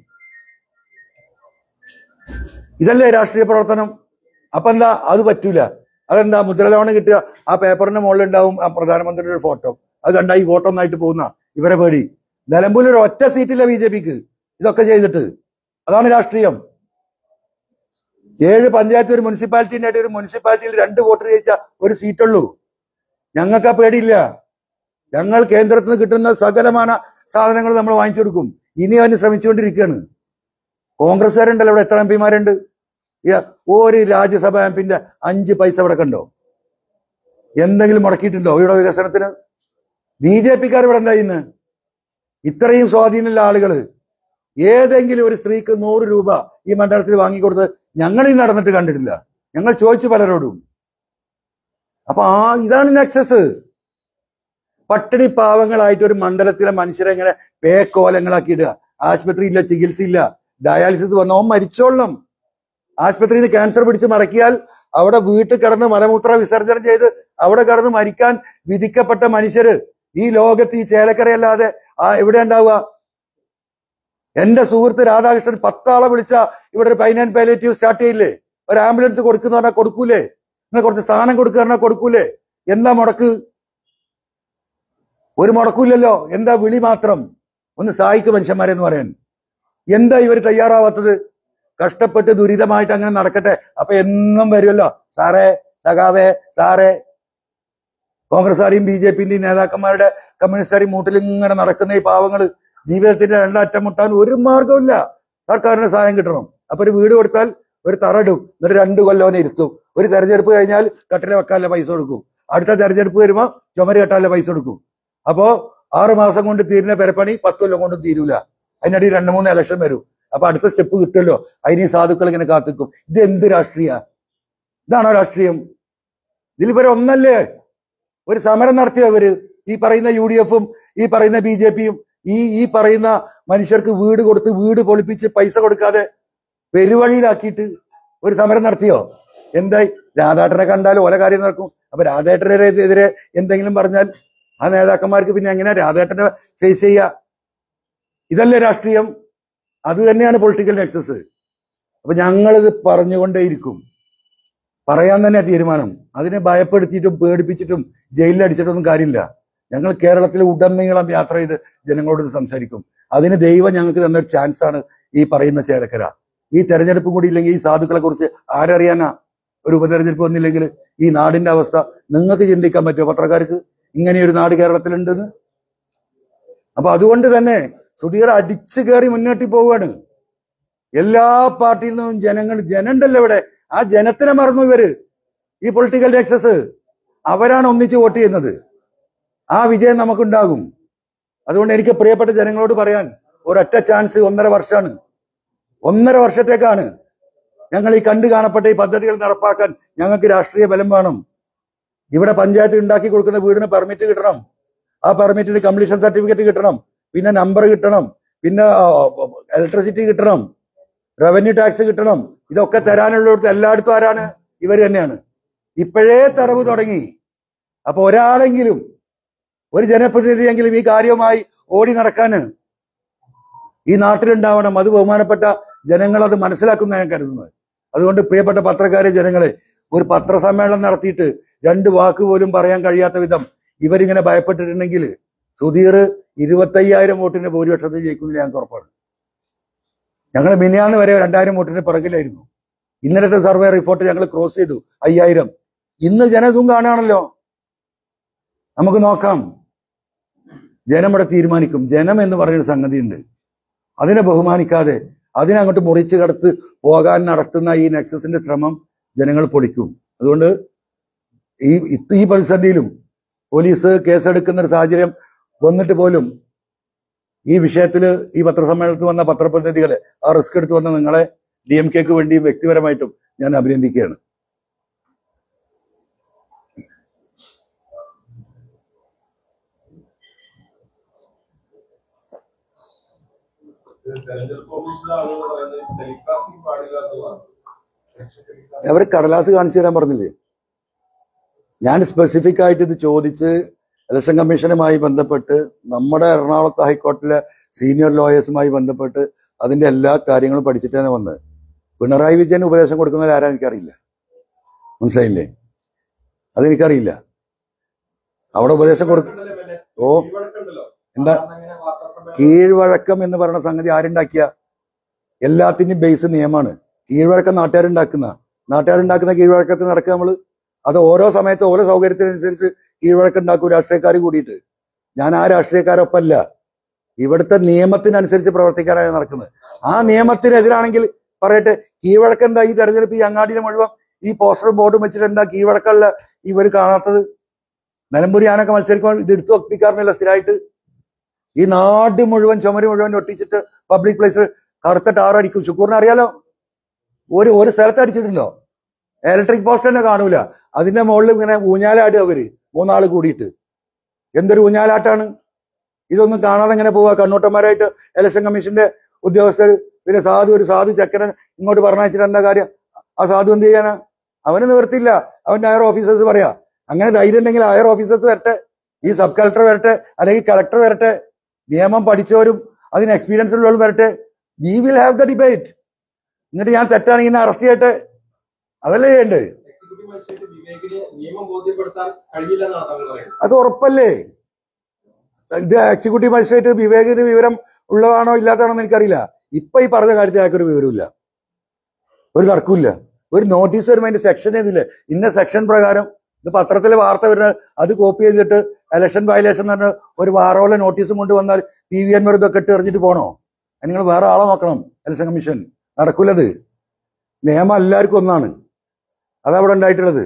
ഇതല്ലേ രാഷ്ട്രീയ പ്രവർത്തനം? അപ്പൊ എന്താ അത് പറ്റൂല? അതെന്താ മുദ്ര ലോണ് കിട്ടുക, ആ പേപ്പറിന്റെ മുകളിൽ ഉണ്ടാവും ആ പ്രധാനമന്ത്രിയുടെ ഫോട്ടോ, അത് കണ്ട ഈ ഫോട്ടോ ഒന്നായിട്ട് പോകുന്ന ഇവരെ പേടി. നിലമ്പൂരിൽ ഒരു ഒറ്റ സീറ്റില്ല ബി ജെ പിക്ക് ഇതൊക്കെ ചെയ്തിട്ട്. അതാണ് രാഷ്ട്രീയം. ഏഴ് പഞ്ചായത്ത് ഒരു മുനിസിപ്പാലിറ്റിന്റെ ആയിട്ട് ഒരു മുനിസിപ്പാലിറ്റിയിൽ രണ്ട് വോട്ട് ജയിച്ച ഒരു സീറ്റുള്ളൂ. ഞങ്ങൾക്ക് ആ പേടിയില്ല. ഞങ്ങൾ കേന്ദ്രത്തിൽ നിന്ന് കിട്ടുന്ന സകലമാന സാധനങ്ങൾ നമ്മൾ വാങ്ങിച്ചു കൊടുക്കും. ഇനി അവന് ശ്രമിച്ചുകൊണ്ടിരിക്കുകയാണ്. കോൺഗ്രസ്സുകാരുണ്ടല്ലോ ഇവിടെ, എത്ര എം പിമാരുണ്ട്? ഒരു രാജ്യസഭാ എം പിന്റെ അഞ്ച് പൈസ ഇവിടെ കണ്ടോ? എന്തെങ്കിലും മുടക്കിയിട്ടുണ്ടോ ഇവിടെ വികസനത്തിന്? ബി ജെ പിക്കാർ ഇവിടെ എന്താ ഇന്ന്? ഇത്രയും സ്വാധീനമുള്ള ആളുകള് ഏതെങ്കിലും ഒരു സ്ത്രീക്ക് നൂറ് രൂപ ഈ മണ്ഡലത്തിൽ വാങ്ങിക്കൊടുത്ത് ഞങ്ങൾ ഈ നടന്നിട്ട് കണ്ടിട്ടില്ല. ഞങ്ങൾ ചോദിച്ചു പലരോടും. അപ്പൊ ആ ഇതാണ് നെക്സസ്. പട്ടിണി പാവങ്ങളായിട്ട് ഒരു മണ്ഡലത്തിലെ മനുഷ്യരെ ഇങ്ങനെ പേക്കോലങ്ങളാക്കി ഇടുക. ആശുപത്രി ഇല്ല, ചികിത്സയില്ല, ഡയാലിസിസ് വന്നോ മരിച്ചോളണം. ആശുപത്രിയിൽ നിന്ന് ക്യാൻസർ പിടിച്ച് മടക്കിയാൽ അവിടെ വീട്ടിൽ കിടന്ന് മലമൂത്ര വിസർജനം ചെയ്ത് അവിടെ കിടന്ന് മരിക്കാൻ വിധിക്കപ്പെട്ട മനുഷ്യര് ഈ ലോകത്ത് ഈ ചേലക്കരയല്ലാതെ ആ എവിടെ ഉണ്ടാവുക? എന്റെ സുഹൃത്ത് രാധാകൃഷ്ണൻ പത്താളെ വിളിച്ച ഇവിടെ ഒരു പൈനാൻ പാലിയേറ്റീവ് സ്റ്റാർട്ട് ചെയ്യില്ലേ? ഒരു ആംബുലൻസ് കൊടുക്കുന്ന പറഞ്ഞാൽ കൊടുക്കൂലേ? നിങ്ങൾ കുറച്ച് സാധനം കൊടുക്കുക പറഞ്ഞാൽ കൊടുക്കൂലേ? എന്താ മുടക്ക്? ഒരു മുടക്കൂല്ലല്ലോ. എന്താ വിളി മാത്രം? ഒന്ന് സഹായിക്കും മനുഷ്യന്മാരെന്ന് പറയാൻ. എന്താ ഇവർ തയ്യാറാവാത്തത്? കഷ്ടപ്പെട്ട് ദുരിതമായിട്ട് അങ്ങനെ നടക്കട്ടെ. അപ്പൊ എന്നും വരുമല്ലോ സാറേ, സഖാവേ, സാറേ. കോൺഗ്രസ്സുകാരെയും ബി ജെ പിന്റെയും നേതാക്കന്മാരുടെ കമ്മ്യൂണിസ്റ്റുകാരെയും മൂട്ടിൽ ഇങ്ങനെ നടക്കുന്ന ഈ പാവങ്ങള് ജീവിതത്തിന്റെ രണ്ടറ്റം മുട്ടാൻ ഒരു മാർഗമില്ല. സർക്കാരിന്റെ സഹായം കിട്ടണം. അപ്പൊ ഒരു വീട് കൊടുത്താൽ ഒരു തറയിടും, എന്നിട്ട് രണ്ട് കൊല്ലവനെ ഇരുത്തും. ഒരു തെരഞ്ഞെടുപ്പ് കഴിഞ്ഞാൽ കട്ടില വെക്കാനുള്ള പൈസ കൊടുക്കും. അടുത്ത തെരഞ്ഞെടുപ്പ് വരുമ്പോ ചുമര് കെട്ടാനുള്ള പൈസ കൊടുക്കും. അപ്പോ ആറു മാസം കൊണ്ട് തീരുന്ന പെരപ്പണി പത്ത് കൊല്ലം കൊണ്ട് തീരൂല. അതിനിടയിൽ രണ്ട് മൂന്ന് ഇലക്ഷൻ വരും. അപ്പൊ അടുത്ത സ്റ്റെപ്പ് കിട്ടുമല്ലോ, അതിന് ഈ സാധുക്കൾ ഇങ്ങനെ കാത്തിക്കും. ഇത് എന്ത് രാഷ്ട്രീയ? ഇതാണോ രാഷ്ട്രീയം? ഇതിലിവരെ ഒന്നല്ലേ ഒരു സമരം നടത്തിയവര്, ഈ പറയുന്ന യു ഡി എഫും ഈ പറയുന്ന ബി ജെ പിയും ഈ ഈ പറയുന്ന മനുഷ്യർക്ക് വീട് കൊടുത്ത് വീട് പൊളിപ്പിച്ച് പൈസ കൊടുക്കാതെ പെരുവഴിയിലാക്കിയിട്ട് ഒരു സമരം നടത്തിയോ? എന്തായി? രാധാട്ടനെ കണ്ടാൽ ഓല കാര്യം നടക്കും. അപ്പൊ രാധേട്ടനെതിരെ എന്തെങ്കിലും പറഞ്ഞാൽ ആ നേതാക്കന്മാർക്ക് പിന്നെ എങ്ങനെയാ രാധേട്ടനെ ഫേസ് ചെയ്യുക? ഇതല്ലേ രാഷ്ട്രീയം? അത് തന്നെയാണ് പൊളിറ്റിക്കൽ നെക്സസ്. അപ്പൊ ഞങ്ങളിത് പറഞ്ഞുകൊണ്ടേയിരിക്കും. പറയാൻ തന്നെ തീരുമാനം. അതിനെ ഭയപ്പെടുത്തിയിട്ടും പേടിപ്പിച്ചിട്ടും ജയിലിൽ അടിച്ചിട്ടൊന്നും കാര്യമില്ല. ഞങ്ങൾ കേരളത്തിൽ ഉടനീളം യാത്ര ചെയ്ത് ജനങ്ങളോട് സംസാരിക്കും. അതിന് ദൈവം ഞങ്ങൾക്ക് തന്നൊരു ചാൻസ് ആണ് ഈ പറയുന്ന ചേലക്കര. ഈ തെരഞ്ഞെടുപ്പ് കൂടി ഇല്ലെങ്കിൽ ഈ സാധുക്കളെ കുറിച്ച് ആരറിയാനാ? ഒരു ഉപതെരഞ്ഞെടുപ്പ് വന്നില്ലെങ്കിൽ ഈ നാടിന്റെ അവസ്ഥ നിങ്ങൾക്ക് ചിന്തിക്കാൻ പറ്റുമോ പത്രക്കാർക്ക് ഇങ്ങനെയൊരു നാട് കേരളത്തിലുണ്ടെന്ന്? അപ്പൊ അതുകൊണ്ട് തന്നെ സുധീർ അടിച്ചു കയറി മുന്നോട്ടി പോവുകയാണ്. എല്ലാ പാർട്ടിയിൽ നിന്നും ജനങ്ങൾ ജനണ്ടല്ലോ ഇവിടെ. ആ ജനത്തിനെ മറന്നു ഇവര്. ഈ പൊളിറ്റിക്കൽ നെക്സസ് അവരാണ് ഒന്നിച്ച് വോട്ട് ചെയ്യുന്നത്. ആ വിജയം നമുക്കുണ്ടാകും. അതുകൊണ്ട് എനിക്ക് പ്രിയപ്പെട്ട ജനങ്ങളോട് പറയാൻ ഒരൊറ്റ ചാൻസ് ഒന്നര വർഷമാണ്. ഒന്നര വർഷത്തേക്കാണ്. ഞങ്ങൾ ഈ കണ്ടു കാണപ്പെട്ട ഈ പദ്ധതികൾ നടപ്പാക്കാൻ ഞങ്ങൾക്ക് രാഷ്ട്രീയ ബലം വേണം. ഇവിടെ പഞ്ചായത്ത് ഉണ്ടാക്കി കൊടുക്കുന്ന വീടിന് പെർമിറ്റ് കിട്ടണം. ആ പെർമിറ്റിന് കംപ്ലീഷൻ സർട്ടിഫിക്കറ്റ് കിട്ടണം. പിന്നെ നമ്പർ കിട്ടണം. പിന്നെ ഇലക്ട്രിസിറ്റി കിട്ടണം. റവന്യൂ ടാക്സ് കിട്ടണം. ഇതൊക്കെ തരാനുള്ളിടത്ത് എല്ലായിടത്തും ആരാണ്? ഇവർ തന്നെയാണ്. ഇപ്പോഴേ തടവ് തുടങ്ങി. അപ്പൊ ഒരാളെങ്കിലും, ഒരു ജനപ്രതിനിധിയെങ്കിലും ഈ കാര്യവുമായി ഓടി നടക്കാന് ഈ നാട്ടിലുണ്ടാവണം. അത് ബഹുമാനപ്പെട്ട ജനങ്ങൾ അത് മനസ്സിലാക്കുന്ന ഞാൻ കരുതുന്നത്. അതുകൊണ്ട് പ്രിയപ്പെട്ട പത്രക്കാരെ, ജനങ്ങളെ, ഒരു പത്രസമ്മേളനം നടത്തിയിട്ട് രണ്ട് വാക്ക് പോലും പറയാൻ കഴിയാത്ത വിധം ഇവരിങ്ങനെ ഭയപ്പെട്ടിട്ടുണ്ടെങ്കിൽ സുധീർ ഇരുപത്തയ്യായിരം വോട്ടിന് ഭൂരിപക്ഷത്തിൽ ജയിക്കുന്നില്ല ഞങ്ങൾക്ക് ഉറപ്പാണ്. ഞങ്ങൾ മിനിയാന്ന് വരെ രണ്ടായിരം വോട്ടിന് പിറകിലായിരുന്നു. ഇന്നലത്തെ സർവേ റിപ്പോർട്ട് ഞങ്ങൾ ക്രോസ് ചെയ്തു അയ്യായിരം. ഇന്ന് ജനം ഇതും കാണുകയാണല്ലോ. നമുക്ക് നോക്കാം. ജനം ഇവിടെ തീരുമാനിക്കും. ജനം എന്ന് പറയുന്ന സംഗതി ഉണ്ട്. അതിനെ ബഹുമാനിക്കാതെ അതിനെ അങ്ങോട്ട് മുറിച്ചു കടത്ത് പോകാൻ നടത്തുന്ന ഈ നെക്സസിന്റെ ശ്രമം ജനങ്ങൾ പൊളിക്കും. അതുകൊണ്ട് ഈ ഈ പ്രതിസന്ധിയിലും പോലീസ് കേസെടുക്കുന്ന ഒരു സാഹചര്യം വന്നിട്ട് പോലും ഈ വിഷയത്തില് ഈ പത്രസമ്മേളനത്തിൽ വന്ന പത്രപ്രതിനിധികളെ, ആ റിസ്ക് എടുത്ത് വന്ന നിങ്ങളെ ഡി എം കെക്ക് വേണ്ടിയും വ്യക്തിപരമായിട്ടും ഞാൻ അഭിനന്ദിക്കുകയാണ്. അവർ കടലാസ് കാണിച്ചു തരാൻ പറഞ്ഞില്ലേ? ഞാൻ സ്പെസിഫിക് ആയിട്ട് ഇത് ചോദിച്ച് ഇലക്ഷൻ കമ്മീഷനുമായി ബന്ധപ്പെട്ട് നമ്മുടെ എറണാകുളത്ത് ഹൈക്കോടതിയിലെ സീനിയർ ലോയേഴ്സുമായി ബന്ധപ്പെട്ട് അതിന്റെ എല്ലാ കാര്യങ്ങളും പഠിച്ചിട്ടാണ് വന്നത്. പിണറായി വിജയൻ ഉപദേശം കൊടുക്കുന്നവർ ആരാ എനിക്കറിയില്ല. മനസ്സിലായില്ലേ? അതെനിക്കറിയില്ല. അവിടെ ഉപദേശം കൊടുക്ക ഓ എന്താ കീഴ്വഴക്കം എന്ന് പറയുന്ന സംഗതി ആരുണ്ടാക്കിയ? എല്ലാത്തിന്റെയും ബേസ് നിയമമാണ്. കീഴ്വഴക്കം നാട്ടുകാരുണ്ടാക്കുന്ന നാട്ടുകാരുണ്ടാക്കുന്ന കീഴ്വഴക്കത്തിൽ നടക്കുക നമ്മള്. അത് ഓരോ സമയത്ത് ഓരോ സൗകര്യത്തിനനുസരിച്ച് കീഴ്വഴക്കം ഉണ്ടാക്കും രാഷ്ട്രീയക്കാർ കൂടിയിട്ട്. ഞാൻ ആ രാഷ്ട്രീയക്കാരൊപ്പമല്ല. ഇവിടുത്തെ നിയമത്തിനനുസരിച്ച് പ്രവർത്തിക്കാനാണ് നടക്കുന്നത്. ആ നിയമത്തിനെതിരാണെങ്കിൽ പറയട്ടെ. കീഴ്വഴക്കം എന്താ ഈ തെരഞ്ഞെടുപ്പ് ഈ അങ്ങാടിയിലെ മുഴുവൻ ഈ പോസ്റ്ററും ബോർഡും വെച്ചിട്ട് എന്താ കീഴ്വഴക്കമുള്ള ഇവർ കാണാത്തത്? നിലമ്പൂർ ഞാനൊക്കെ മത്സരിക്കുമ്പോൾ ഇത് എടുത്തു ഒപ്പിക്കാറില്ല സ്ഥിരമായിട്ട്. ഈ നാട് മുഴുവൻ ചുമര് മുഴുവൻ ഒട്ടിച്ചിട്ട് പബ്ലിക് പ്ലേസ് കറുത്ത ടാർ അടിക്കും. ശുക്കൂറിനെ അറിയാലോ. ഒരു ഒരു സ്ഥലത്ത് അടിച്ചിട്ടുണ്ടോ? ഇലക്ട്രിക് പോസ്റ്റ് തന്നെ കാണൂല. അതിന്റെ മുകളിൽ ഇങ്ങനെ ഊഞ്ഞാലാടുക അവര് മൂന്നാള് കൂടിയിട്ട്. എന്തൊരു ഊഞ്ഞാലാട്ടാണ്! ഇതൊന്നും കാണാതെ എങ്ങനെ പോവുക? കണ്ണൂട്ടന്മാരായിട്ട് ഇലക്ഷൻ കമ്മീഷന്റെ ഉദ്യോഗസ്ഥർ. പിന്നെ സാധു ഒരു സാധു ചെക്കനെ ഇങ്ങോട്ട് പറഞ്ഞയച്ചിട്ട് എന്താ കാര്യം? ആ സാധു എന്ത് ചെയ്യാനാ? അവന് നിവർത്തിയില്ല. അവന്റെ ഹയർ ഓഫീസേഴ്സ് പറയാ. അങ്ങനെ ധൈര്യം ഉണ്ടെങ്കിൽ ഹയർ ഓഫീസേഴ്സ് വരട്ടെ. ഈ സബ് കളക്ടർ വരട്ടെ, അല്ലെങ്കിൽ കളക്ടർ വരട്ടെ. നിയമം പഠിച്ചവരും അതിന് എക്സ്പീരിയൻസ് ഉള്ളവരും വരട്ടെ. We will have the debate. എന്നിട്ട് ഞാൻ തെറ്റാണെങ്കിൽ എന്നെ അറസ്റ്റ് ചെയ്യട്ടെ. അതല്ലേ ചെയ്യണ്ടേ? അത് ഉറപ്പല്ലേ? ഇത് എക്സിക്യൂട്ടീവ് മജിസ്ട്രേറ്റ് വിവേകിന് വിവരം ഉള്ളതാണോ ഇല്ലാത്തതാണോ എന്ന് എനിക്കറിയില്ല. ഇപ്പൊ ഈ പറഞ്ഞ കാര്യത്തിൽ ആർക്കൊരു വിവരമില്ല. ഒരു തർക്കമില്ല. ഒരു നോട്ടീസ് വരുമ്പോൾ അതിന്റെ സെക്ഷൻ ഏതില്ലേ? ഇന്ന സെക്ഷൻ പ്രകാരം ഇത് പത്രത്തിലെ വാർത്ത വരുന്നത് അത് കോപ്പി ചെയ്തിട്ട് ഇലക്ഷൻ വയലേഷൻ എന്ന് പറഞ്ഞ ഒരു വാറോല നോട്ടീസും കൊണ്ട് വന്നാൽ പി വി എൻമാർ ഇതൊക്കെ ഇട്ട് എറിഞ്ഞിട്ട് പോണോ? നിങ്ങൾ വേറെ ആളെ നോക്കണം. ഇലക്ഷൻ കമ്മീഷൻ നടക്കൂലത്. നിയമം എല്ലാവർക്കും ഒന്നാണ്. അതവിടെ ഉണ്ടായിട്ടുള്ളത്.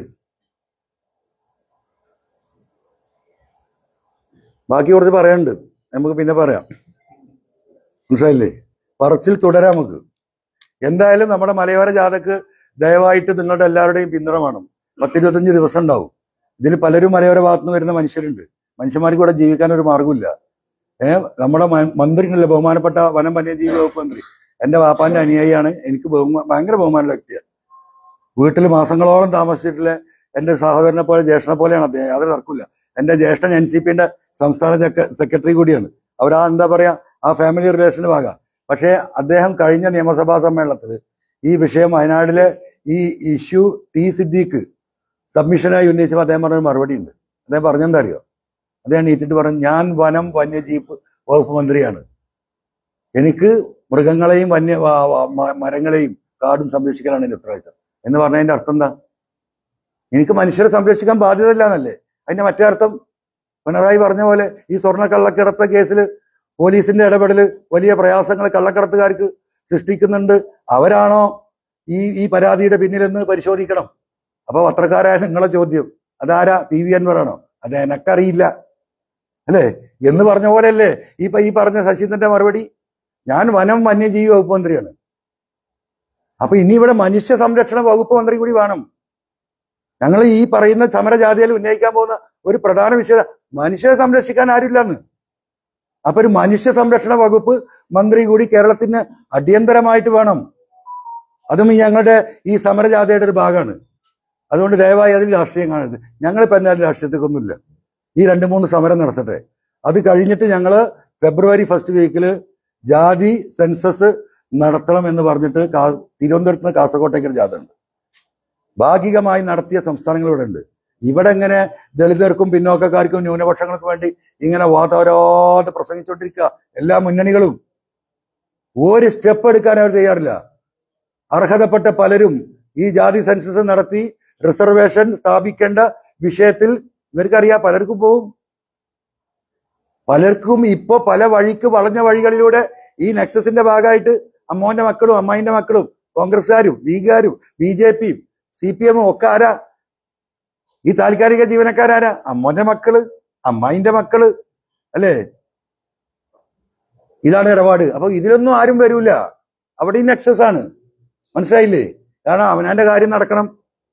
ബാക്കി കുറച്ച് പറയാനുണ്ട്, നമുക്ക് പിന്നെ പറയാം. മനസ്സിലായില്ലേ? പറച്ചിൽ തുടരാം നമുക്ക്. എന്തായാലും നമ്മുടെ മലയോര ജാഥക്ക് ദയവായിട്ട് നിങ്ങളുടെ എല്ലാവരുടെയും പിന്തുണ വേണം. പത്തിരുപത്തഞ്ച് ദിവസം ഉണ്ടാവും. ഇതിൽ പലരും മലയോര ഭാഗത്ത് നിന്ന് വരുന്ന മനുഷ്യരുണ്ട്. മനുഷ്യന്മാർക്ക് ഇവിടെ ജീവിക്കാൻ ഒരു മാർഗമില്ല. ഏഹ് നമ്മുടെ മന്ത്രി ഉണ്ടല്ലോ, ബഹുമാനപ്പെട്ട വനം വന്യജീവി വകുപ്പ് മന്ത്രി, എന്റെ വാപ്പാന്റെ അനുയായിയാണ്. എനിക്ക് ബഹുമാ ഭയങ്കര ബഹുമാനമുള്ള വ്യക്തിയാണ്. വീട്ടിൽ മാസങ്ങളോളം താമസിച്ചിട്ടുള്ള എന്റെ സഹോദരനെ പോലെ ജ്യേഷ്ഠനെ പോലെയാണ് അദ്ദേഹം. യാതൊരു തർക്കമില്ല. എന്റെ ജ്യേഷ്ഠൻ എൻ സി പിന്റെ സംസ്ഥാന സെക്രട്ടറി കൂടിയാണ്. അവരാ എന്താ പറയാ ആ ഫാമിലി റിലേഷന് ഭാഗം. പക്ഷേ അദ്ദേഹം കഴിഞ്ഞ നിയമസഭാ സമ്മേളനത്തിൽ ഈ വിഷയം വയനാട്ടിലെ ഈ ഇഷ്യൂ ടി സിദ്ദീഖ് സബ്മിഷനായി ഉന്നയിച്ചപ്പോൾ അദ്ദേഹം പറഞ്ഞൊരു മറുപടി ഉണ്ട്. അദ്ദേഹം പറഞ്ഞെന്താ അറിയോ? അദ്ദേഹം നീട്ടിട്ട് പറഞ്ഞു, ഞാൻ വനം വന്യജീവ് വകുപ്പ് മന്ത്രിയാണ്. എനിക്ക് മൃഗങ്ങളെയും വന്യ മരങ്ങളെയും കാടും സംരക്ഷിക്കാനാണ് എന്റെ ഉത്തരവാദിത്തം എന്ന് പറഞ്ഞതിന്റെ അർത്ഥം എന്താ? എനിക്ക് മനുഷ്യരെ സംരക്ഷിക്കാൻ ബാധ്യതയില്ല എന്നല്ലേ അതിന്റെ മറ്റേ അർത്ഥം? പിണറായി പറഞ്ഞ പോലെ ഈ സ്വർണ്ണ കള്ളക്കടത്ത് കേസിൽ പോലീസിന്റെ ഇടപെടല് വലിയ പ്രയാസങ്ങൾ കള്ളക്കടത്തുകാർക്ക് സൃഷ്ടിക്കുന്നുണ്ട്. അവരാണോ ഈ ഈ പരാതിയുടെ പിന്നിലെന്ന് പരിശോധിക്കണം. അപ്പൊ പത്രക്കാരായ നിങ്ങളെ ചോദ്യം, അതാരാ? പി വി അൻവറാണോ? അത് എനക്കറിയില്ല. അല്ലേ എന്ന് പറഞ്ഞ പോലെയല്ലേ ഈ ഈ പറഞ്ഞ ശശീന്ദ്രന്റെ മറുപടി? ഞാൻ വനം വന്യജീവി വകുപ്പ് മന്ത്രിയാണ്. അപ്പൊ ഇനി ഇവിടെ മനുഷ്യ സംരക്ഷണ വകുപ്പ് മന്ത്രി കൂടി വേണം. ഞങ്ങൾ ഈ പറയുന്ന സമരജാതിയിൽ ഉന്നയിക്കാൻ പോകുന്ന ഒരു പ്രധാന വിഷയം മനുഷ്യരെ സംരക്ഷിക്കാൻ ആരില്ലെന്ന്. അപ്പൊ ഒരു മനുഷ്യ സംരക്ഷണ വകുപ്പ് മന്ത്രി കൂടി കേരളത്തിന് അടിയന്തരമായിട്ട് വേണം. അതും ഈ ഞങ്ങളുടെ ഈ സമരജാഥയുടെ ഒരു ഭാഗമാണ്. അതുകൊണ്ട് ദയവായി അതിൽ രാഷ്ട്രീയം കാണരുത്. ഞങ്ങളിപ്പോൾ എന്തായാലും രാഷ്ട്രീയത്തേക്കൊന്നുമില്ല. ഈ രണ്ട് മൂന്ന് സമരം നടത്തട്ടെ. അത് കഴിഞ്ഞിട്ട് ഞങ്ങൾ ഫെബ്രുവരി ഫസ്റ്റ് വീക്കിൽ ജാതി സെൻസസ് നടത്തണം എന്ന് പറഞ്ഞിട്ട് കാ തിരുവനന്തപുരത്ത് നിന്ന് കാസർഗോട്ടേക്ക് ജാഥ ഉണ്ട്. ഭാഗികമായി നടത്തിയ സംസ്ഥാനങ്ങൾ ഇവിടെ ഉണ്ട്. ഇവിടെ എങ്ങനെ ദളിതർക്കും പിന്നോക്കക്കാർക്കും ന്യൂനപക്ഷങ്ങൾക്കും വേണ്ടി ഇങ്ങനെ വാതോരാതെ പ്രസംഗിച്ചുകൊണ്ടിരിക്കുക എല്ലാ മുന്നണികളും. ഒരു സ്റ്റെപ്പ് എടുക്കാൻ അവർ തയ്യാറില്ല. അർഹതപ്പെട്ട പലരും ഈ ജാതി സെൻസസ് നടത്തി റിസർവേഷൻ സ്ഥാപിക്കേണ്ട വിഷയത്തിൽ ഇവർക്കറിയാം, പലർക്കും പോവും. പലർക്കും ഇപ്പൊ പല വഴിക്ക് വളഞ്ഞ വഴികളിലൂടെ ഈ നെക്സസിന്റെ ഭാഗമായിട്ട് അമ്മോന്റെ മക്കളും അമ്മായിന്റെ മക്കളും കോൺഗ്രസ്സുകാരും ലീഗുകാരും ബി ജെ പിയും സി പി എമ്മും ഒക്കെ ആരാ? ഈ താൽക്കാലിക ജീവനക്കാരാരാ? അമ്മോന്റെ മക്കള്, അമ്മായിന്റെ മക്കള്, അല്ലേ? ഇതാണ് ഇടപാട്. അപ്പൊ ഇതിലൊന്നും ആരും വരൂല. അവിടെ ഈ നെക്സസ് ആണ്. മനസ്സിലായില്ലേ? കാരണം അവനാന്റെ കാര്യം നടക്കണം.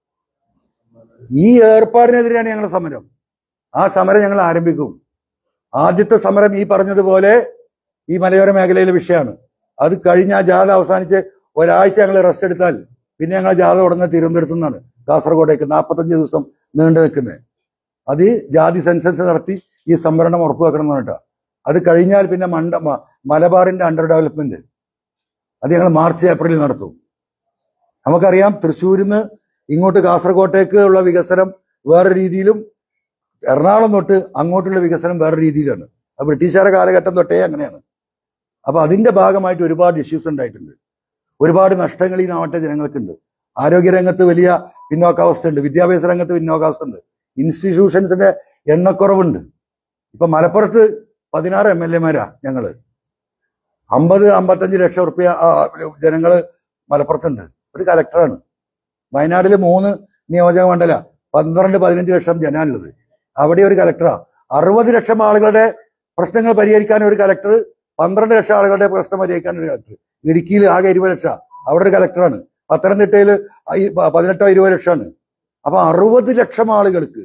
ഈ ഏർപ്പാടിനെതിരെയാണ് ഞങ്ങളുടെ സമരം. ആ സമരം ഞങ്ങൾ ആരംഭിക്കും. ആദ്യത്തെ സമരം ഈ പറഞ്ഞതുപോലെ ഈ മലയോര മേഖലയിലെ വിഷയമാണ്. അത് കഴിഞ്ഞ് ആ ജാഥ അവസാനിച്ച് ഒരാഴ്ച ഞങ്ങൾ റെസ്റ്റ് എടുത്താൽ പിന്നെ ഞങ്ങൾ ജാഥ തുടങ്ങുന്ന തിരുവനന്തപുരത്തു നിന്നാണ് കാസർഗോഡേക്ക് നാൽപ്പത്തഞ്ച് ദിവസം നീണ്ടു നിൽക്കുന്നത്. അത് ജാതി സെൻസസ് നടത്തി ഈ സംവരണം ഉറപ്പുവെക്കണം എന്ന് പറഞ്ഞിട്ടാണ്. അത് കഴിഞ്ഞാൽ പിന്നെ മണ്ട മലബാറിന്റെ അണ്ടർ ഡെവലപ്മെന്റ് അത് ഞങ്ങൾ മാർച്ച് ഏപ്രിലിൽ നടത്തും. നമുക്കറിയാം തൃശ്ശൂരിൽ നിന്ന് ഇങ്ങോട്ട് കാസർഗോട്ടേക്ക് ഉള്ള വികസനം വേറെ രീതിയിലും എറണാകുളം തൊട്ട് അങ്ങോട്ടുള്ള വികസനം വേറെ രീതിയിലാണ്. അത് ബ്രിട്ടീഷുകാരുടെ കാലഘട്ടം തൊട്ടേ അങ്ങനെയാണ്. അപ്പൊ അതിന്റെ ഭാഗമായിട്ട് ഒരുപാട് ഇഷ്യൂസ് ഉണ്ടായിട്ടുണ്ട്. ഒരുപാട് നഷ്ടങ്ങൾ ഈ നാട്ടിലെ ജനങ്ങൾക്കുണ്ട്. ആരോഗ്യരംഗത്ത് വലിയ പിന്നോക്കാവസ്ഥ ഉണ്ട്. വിദ്യാഭ്യാസ രംഗത്ത് പിന്നോക്കാവസ്ഥ ഉണ്ട്. ഇൻസ്റ്റിറ്റ്യൂഷൻസിന്റെ എണ്ണക്കുറവുണ്ട്. ഇപ്പൊ മലപ്പുറത്ത് പതിനാറ് എം എൽ എമാരാ ഞങ്ങള്. അമ്പത് അമ്പത്തഞ്ച് ലക്ഷം റുപ്യ ജനങ്ങള് മലപ്പുറത്തുണ്ട്. ഒരു കലക്ടറാണ്. വയനാട്ടില് മൂന്ന് നിയോജക മണ്ഡല പന്ത്രണ്ട് പതിനഞ്ച് ലക്ഷം ജനാലുള്ളത്. അവിടെ ഒരു കലക്ടറാ. അറുപത് ലക്ഷം ആളുകളുടെ പ്രശ്നങ്ങൾ പരിഹരിക്കാൻ ഒരു കലക്ടർ, പന്ത്രണ്ട് ലക്ഷം ആളുകളുടെ പ്രശ്നം പരിഹരിക്കാൻ ഒരു കലക്ടർ. ഇടുക്കിയിൽ ആകെ ഇരുപത് ലക്ഷം, അവിടെ ഒരു കലക്ടറാണ്. പത്തനംതിട്ടയിൽ പതിനെട്ടോ ഇരുപത് ലക്ഷമാണ്. അപ്പൊ അറുപത് ലക്ഷം ആളുകൾക്ക്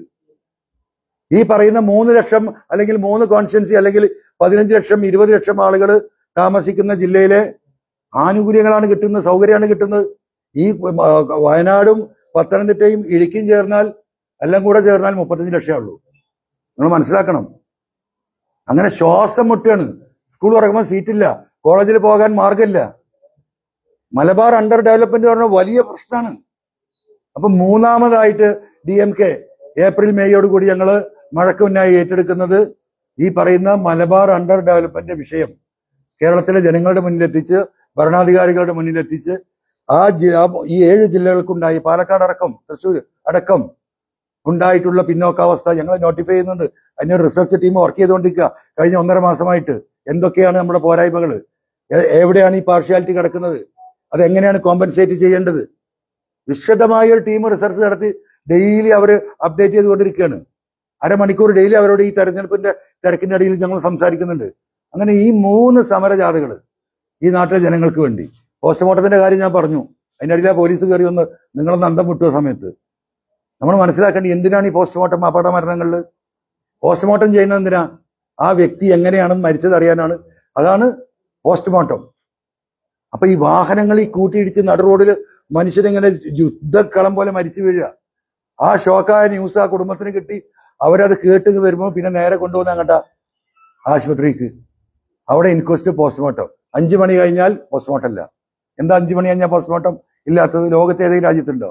ഈ പറയുന്ന മൂന്ന് ലക്ഷം അല്ലെങ്കിൽ മൂന്ന് കോൺസ്റ്റിറ്റ്യുവൻസി അല്ലെങ്കിൽ പതിനഞ്ച് ലക്ഷം ഇരുപത് ലക്ഷം ആളുകൾ താമസിക്കുന്ന ജില്ലയിലെ ആനുകൂല്യങ്ങളാണ് കിട്ടുന്നത്, സൗകര്യമാണ് കിട്ടുന്നത്. ഈ വയനാടും പത്തനംതിട്ടയും ഇടുക്കിയും ചേർന്നാൽ എല്ലാം കൂടെ ചേർന്നാൽ മുപ്പത്തഞ്ച് ലക്ഷമേ ഉള്ളൂ. നിങ്ങൾ മനസ്സിലാക്കണം. അങ്ങനെ ശ്വാസം മുട്ടുകയാണ്. സ്കൂൾ തുറക്കുമ്പോൾ സീറ്റില്ല, കോളേജിൽ പോകാൻ മാർഗമില്ല. മലബാർ അണ്ടർ ഡെവലപ്മെന്റ് പറഞ്ഞ വലിയ പ്രശ്നമാണ്. അപ്പൊ മൂന്നാമതായിട്ട് ഡി എം കെ ഏപ്രിൽ മെയ്യോട് കൂടി ഞങ്ങള് മഴക്ക് മുന്നായി ഏറ്റെടുക്കുന്നത് ഈ പറയുന്ന മലബാർ അണ്ടർ ഡെവലപ്മെന്റ് വിഷയം കേരളത്തിലെ ജനങ്ങളുടെ മുന്നിലെത്തിച്ച് ഭരണാധികാരികളുടെ മുന്നിലെത്തിച്ച് ആ ജില്ല ഈ ഏഴ് ജില്ലകൾക്കുണ്ടായി പാലക്കാട് അടക്കം തൃശ്ശൂർ അടക്കം ഉണ്ടായിട്ടുള്ള പിന്നോക്കാവസ്ഥ ഞങ്ങൾ നോട്ടിഫൈ ചെയ്യുന്നുണ്ട്. അതിന് റിസർച്ച് ടീം വർക്ക് ചെയ്തുകൊണ്ടിരിക്കുക കഴിഞ്ഞ ഒന്നര മാസമായിട്ട്. എന്തൊക്കെയാണ് നമ്മുടെ പോരായ്മകൾ, എവിടെയാണ് ഈ പാർഷ്യാലിറ്റി കിടക്കുന്നത്, അതെങ്ങനെയാണ് കോമ്പൻസേറ്റ് ചെയ്യേണ്ടത്, വിശദമായ ഒരു ടീം റിസർച്ച് നടത്തി ഡെയിലി അവർ അപ്ഡേറ്റ് ചെയ്തുകൊണ്ടിരിക്കുകയാണ്. അരമണിക്കൂർ ഡെയിലി അവരോട് ഈ തെരഞ്ഞെടുപ്പിന്റെ തിരക്കിന്റെ ഇടയിൽ ഞങ്ങൾ സംസാരിക്കുന്നുണ്ട്. അങ്ങനെ ഈ മൂന്ന് സമരജാഥകൾ ഈ നാട്ടിലെ ജനങ്ങൾക്ക് വേണ്ടി. പോസ്റ്റ്മോർട്ടത്തിന്റെ കാര്യം ഞാൻ പറഞ്ഞു. അതിനിടയിലെ പോലീസ് കയറി വന്ന് നിങ്ങളൊന്ന് അന്തം വിട്ടുക സമയത്ത് നമ്മൾ മനസ്സിലാക്കേണ്ടി എന്തിനാണ് ഈ പോസ്റ്റ്മോർട്ടം അപകട മരണങ്ങളിൽ പോസ്റ്റ്മോർട്ടം ചെയ്യുന്നത്? എന്തിനാ? ആ വ്യക്തി എങ്ങനെയാണെന്ന് മരിച്ചത് അറിയാനാണ്. അതാണ് പോസ്റ്റ്മോർട്ടം. അപ്പൊ ഈ വാഹനങ്ങൾ ഈ കൂട്ടിയിടിച്ച് നടു റോഡിൽ മനുഷ്യരിങ്ങനെ യുദ്ധക്കളം പോലെ മരിച്ചു വീഴുക. ആ ഷോക്കായ ന്യൂസ് ആ കുടുംബത്തിന് കിട്ടി. അവരത് കേട്ട് വരുമ്പോൾ പിന്നെ നേരെ കൊണ്ടുപോകുന്ന അങ്ങോട്ടാ ആശുപത്രിക്ക്. അവിടെ ഇൻക്വസ്റ്റ് പോസ്റ്റ്മോർട്ടം. അഞ്ചു മണി കഴിഞ്ഞാൽ പോസ്റ്റ്മോർട്ടം ഇല്ല. എന്താ അഞ്ചു മണി കഴിഞ്ഞാൽ പോസ്റ്റ്മോർട്ടം ഇല്ലാത്തത്? ലോകത്തെ ഏതെങ്കിലും രാജ്യത്തുണ്ടോ?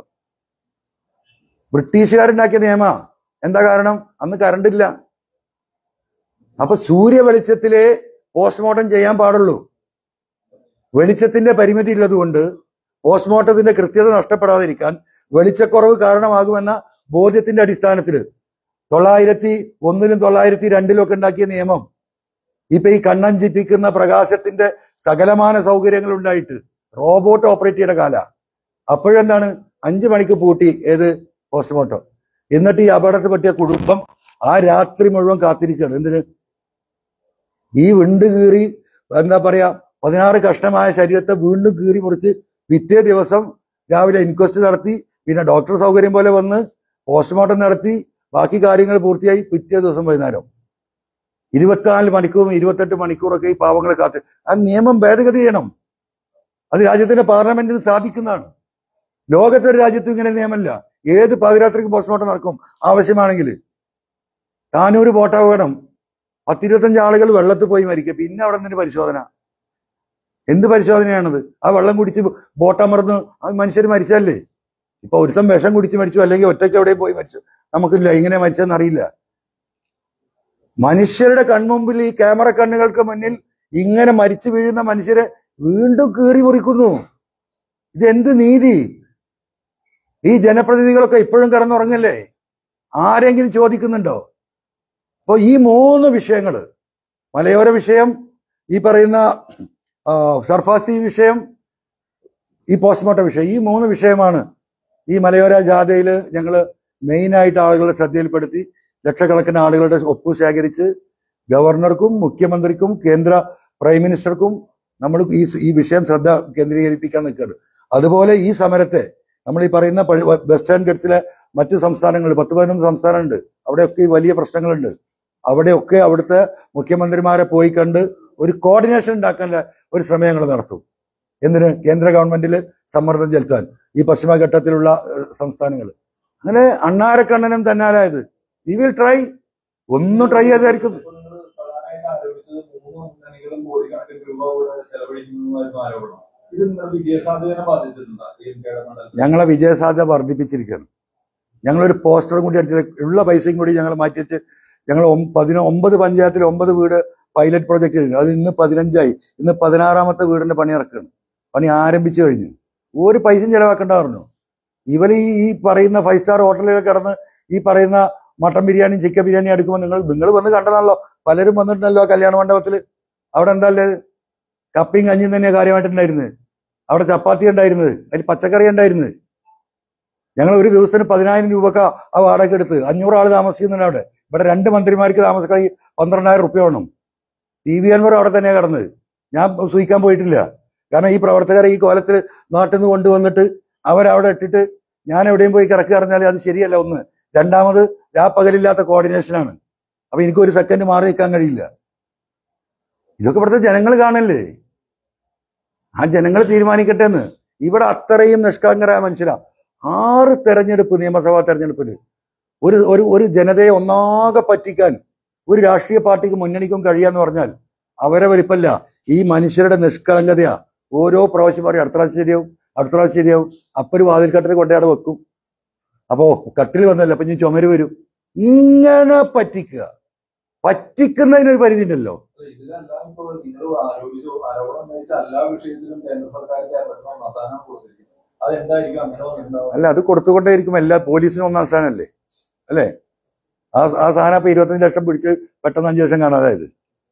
ബ്രിട്ടീഷുകാരുണ്ടാക്കിയ നിയമ. എന്താ കാരണം? അന്ന് കറണ്ട് ഇല്ല. അപ്പൊ സൂര്യ വെളിച്ചത്തിലെ പോസ്റ്റ്മോർട്ടം ചെയ്യാൻ പാടുള്ളൂ. വെളിച്ചത്തിന്റെ പരിമിതി ഉള്ളതുകൊണ്ട് പോസ്റ്റ്മോർട്ടത്തിന്റെ കൃത്യത നഷ്ടപ്പെടാതിരിക്കാൻ വെളിച്ചക്കുറവ് കാരണമാകുമെന്ന ബോധ്യത്തിന്റെ അടിസ്ഥാനത്തിൽ തൊള്ളായിരത്തി ഒന്നിലും തൊള്ളായിരത്തി രണ്ടിലും ഒക്കെ ഉണ്ടാക്കിയ നിയമം ഇപ്പൊ ഈ കണ്ണഞ്ചിപ്പിക്കുന്ന പ്രകാശത്തിന്റെ സകലമാന സൗകര്യങ്ങൾ ഉണ്ടായിട്ട് റോബോട്ട് ഓപ്പറേറ്റ് ചെയ്യേണ്ട കാല. അപ്പോഴെന്താണ്? അഞ്ചു മണിക്ക് പൂട്ടി ഏത് പോസ്റ്റ്മോർട്ടം. എന്നിട്ട് ഈ അപകടത്തിൽ പറ്റിയ കുടുംബം ആ രാത്രി മുഴുവൻ കാത്തിരിക്കുകയാണ്. എന്തിന്? ഈ വിണ്ട് കീറി എന്താ പറയാ പതിനാറ് കഷ്ണമായ ശരീരത്തെ വീണ്ടും കീറി മുറിച്ച് പിറ്റേ ദിവസം രാവിലെ ഇൻക്വസ്റ്റ് നടത്തി, പിന്നെ ഡോക്ടർ സൗകര്യം പോലെ വന്ന് പോസ്റ്റ്മോർട്ടം നടത്തി ബാക്കി കാര്യങ്ങൾ പൂർത്തിയായി പിറ്റേ ദിവസം വൈകുന്നേരം ഇരുപത്തിനാല് മണിക്കൂറും ഇരുപത്തെട്ട് മണിക്കൂറൊക്കെ ഈ പാവങ്ങളെ കാത്ത് ആ നിയമം ഭേദഗതി ചെയ്യണം. അത് രാജ്യത്തിന്റെ പാർലമെന്റിന് സാധിക്കുന്നതാണ്. ലോകത്തെ ഒരു രാജ്യത്തും ഇങ്ങനെ നിയമമല്ല. ഏത് പാതിരാത്രിക്ക് പോസ്റ്റ്മോർട്ടം നടക്കും ആവശ്യമാണെങ്കിൽ. താനൂര് ബോട്ടപകടം പത്തിരുപത്തഞ്ച് ആളുകൾ വെള്ളത്തിൽ പോയി മരിക്കുക, പിന്നെ അവിടെ നിന്ന് പരിശോധന. എന്ത് പരിശോധനയാണത്? ആ വെള്ളം കുടിച്ച് ബോട്ടമർന്ന് ആ മനുഷ്യർ മരിച്ചല്ലേ. ഇപ്പൊ ഒരുത്തം വിഷം കുടിച്ച് മരിച്ചു, അല്ലെങ്കിൽ ഒറ്റയ്ക്ക് എവിടെയും പോയി മരിച്ചു, നമുക്കില്ല ഇങ്ങനെ മരിച്ചെന്ന് അറിയില്ല. മനുഷ്യരുടെ കൺമുമ്പിൽ ഈ ക്യാമറ കണ്ണുകൾക്ക് മുന്നിൽ ഇങ്ങനെ മരിച്ചു വീഴുന്ന മനുഷ്യരെ വീണ്ടും കീറി മുറിക്കുന്നു. ഇതെന്ത് നീതി? ഈ ജനപ്രതിനിധികളൊക്കെ ഇപ്പോഴും കിടന്നുറങ്ങല്ലേ? ആരെങ്കിലും ചോദിക്കുന്നുണ്ടോ? അപ്പൊ ഈ മൂന്ന് വിഷയങ്ങള്, മലയോര വിഷയം, ഈ പറയുന്ന സർഫാസി വിഷയം, ഈ പോസ്റ്റ്മോർട്ടം വിഷയം, ഈ മൂന്ന് വിഷയമാണ് ഈ മലയോര ജാഥയില് ഞങ്ങള് മെയിനായിട്ട് ആളുകളുടെ ശ്രദ്ധയിൽപ്പെടുത്തി ലക്ഷക്കണക്കിന് ആളുകളുടെ ഒപ്പ് ശേഖരിച്ച് ഗവർണർക്കും മുഖ്യമന്ത്രിക്കും കേന്ദ്ര പ്രൈം മിനിസ്റ്റർക്കും നമ്മൾ ഈ ഈ വിഷയം ശ്രദ്ധ കേന്ദ്രീകരിപ്പിക്കാൻ നിൽക്കുന്നത്. അതുപോലെ ഈ സമരത്തെ നമ്മൾ ഈ പറയുന്ന വെസ്റ്റേൺ ഗട്ട്സിലെ മറ്റു സംസ്ഥാനങ്ങൾ, പത്ത് പതിനൊന്ന് സംസ്ഥാനമുണ്ട്, അവിടെയൊക്കെ ഈ വലിയ പ്രശ്നങ്ങളുണ്ട്. അവിടെയൊക്കെ അവിടുത്തെ മുഖ്യമന്ത്രിമാരെ പോയി കണ്ട് ഒരു കോർഡിനേഷൻ ഉണ്ടാക്കാനുള്ള ഒരു ശ്രമം ഞങ്ങൾ നടത്തും. എന്തിന്? കേന്ദ്ര ഗവൺമെന്റിൽ സമ്മർദ്ദം ചെലുത്താൻ ഈ പശ്ചിമഘട്ടത്തിലുള്ള സംസ്ഥാനങ്ങൾ. അങ്ങനെ അണ്ണാരക്കണ്ണനും തന്നാലായത്. We will try. ഒന്നും ട്രൈ ചെയ്തായിരിക്കും. ഞങ്ങളെ വിജയസാധ്യത വർദ്ധിപ്പിച്ചിരിക്കുകയാണ്. ഞങ്ങളൊരു പോസ്റ്ററും കൂടി അടിച്ചിട്ട് ഉള്ള പൈസയും കൂടി ഞങ്ങൾ മാറ്റിവെച്ച് ഞങ്ങൾ പതിനൊ ഒമ്പത് പഞ്ചായത്തിൽ ഒമ്പത് വീട് പൈലറ്റ് പ്രോജക്റ്റ് ചെയ്തു. അത് ഇന്ന് പതിനഞ്ചായി. ഇന്ന് പതിനാറാമത്തെ വീടിന്റെ പണി ഇറക്കുകയാണ്. പണി ആരംഭിച്ചു കഴിഞ്ഞു. ഒരു പൈസയും ചെലവാക്കേണ്ട പറഞ്ഞു. ഇവർ ഈ ഈ പറയുന്ന ഫൈവ് സ്റ്റാർ ഹോട്ടലുകളിൽ കിടന്ന് ഈ പറയുന്ന മട്ടൻ ബിരിയാണി ചിക്കൻ ബിരിയാണി എടുക്കുമ്പോൾ നിങ്ങൾ നിങ്ങൾ വന്ന് കണ്ടതാണല്ലോ. പലരും വന്നിട്ടുണ്ടല്ലോ കല്യാണ മണ്ഡപത്തിൽ. അവിടെ എന്താ ഉള്ളത്? കപ്പയും കഞ്ഞിയും തന്നെയാണ് കാര്യമായിട്ടുണ്ടായിരുന്നത്. അവിടെ ചപ്പാത്തി ഉണ്ടായിരുന്നത്, അതിൽ പച്ചക്കറി ഉണ്ടായിരുന്നത്. ഞങ്ങൾ ഒരു ദിവസത്തിന് പതിനായിരം രൂപക്ക് ആ വാടക എടുത്ത് അഞ്ഞൂറ് ആൾ താമസിക്കുന്നുണ്ട് അവിടെ. ഇവിടെ രണ്ട് മന്ത്രിമാർക്ക് താമസിക്കാൻ പന്ത്രണ്ടായിരം റുപ്യ വേണം. ടി വി അൻവർ അവിടെ തന്നെയാണ് കിടന്നത്. ഞാൻ സൂഹിക്കാൻ പോയിട്ടില്ല. കാരണം ഈ പ്രവർത്തകരെ ഈ കോലത്തിൽ നാട്ടിൽ നിന്ന് കൊണ്ടുവന്നിട്ട് അവരവിടെ ഇട്ടിട്ട് ഞാൻ എവിടെയും പോയി കിടക്കുക പറഞ്ഞാൽ അത് ശരിയല്ല. ഒന്ന്, രണ്ടാമത് രാപ്പകലില്ലാത്ത കോർഡിനേഷനാണ്. അപ്പൊ എനിക്കൊരു സെക്കൻഡ് മാറി നിൽക്കാൻ കഴിയില്ല. ഇതൊക്കെ ഇവിടുത്തെ ജനങ്ങൾ കാണല്ലേ. ആ ജനങ്ങൾ തീരുമാനിക്കട്ടെ എന്ന്. ഇവിടെ അത്രയും നിഷ്കളങ്കരായ മനുഷ്യരാ. ആറ് തെരഞ്ഞെടുപ്പ്, നിയമസഭാ തെരഞ്ഞെടുപ്പില് ഒരു ഒരു ഒരു ജനതയെ ഒന്നാകെ പറ്റിക്കാൻ ഒരു രാഷ്ട്രീയ പാർട്ടിക്ക് മുന്നണിക്കും കഴിയാന്ന് പറഞ്ഞാൽ അവരെ വലിപ്പല്ല, ഈ മനുഷ്യരുടെ നിഷ്കളങ്കതയാ. ഓരോ പ്രാവശ്യം പറയും അടുത്ത പ്രാവശ്യം ശരിയാവും, അടുത്ത പ്രാവശ്യം ശരിയാവും. അപ്പൊ ഒരു വാതിൽ കട്ടിൽ കൊണ്ടയാടെ വെക്കും. അപ്പോ കട്ടിൽ വന്നല്ലോ, അപ്പൊ ഇനി ചുമര് വരും. ഇങ്ങനെ പറ്റിക്കുക. പറ്റിക്കുന്നതിനൊരു പരിധി ഉണ്ടല്ലോ. അല്ല, അത് കൊടുത്തുകൊണ്ടേയിരിക്കും. എല്ലാ പോലീസിനും ഒന്നാം സ്ഥാനമല്ലേ അല്ലേ? ആ ആ സാധനം ഇപ്പൊ ഇരുപത്തഞ്ച് ലക്ഷം പിടിച്ച് പെട്ടെന്ന് അഞ്ചു ലക്ഷം കാണാതായത്.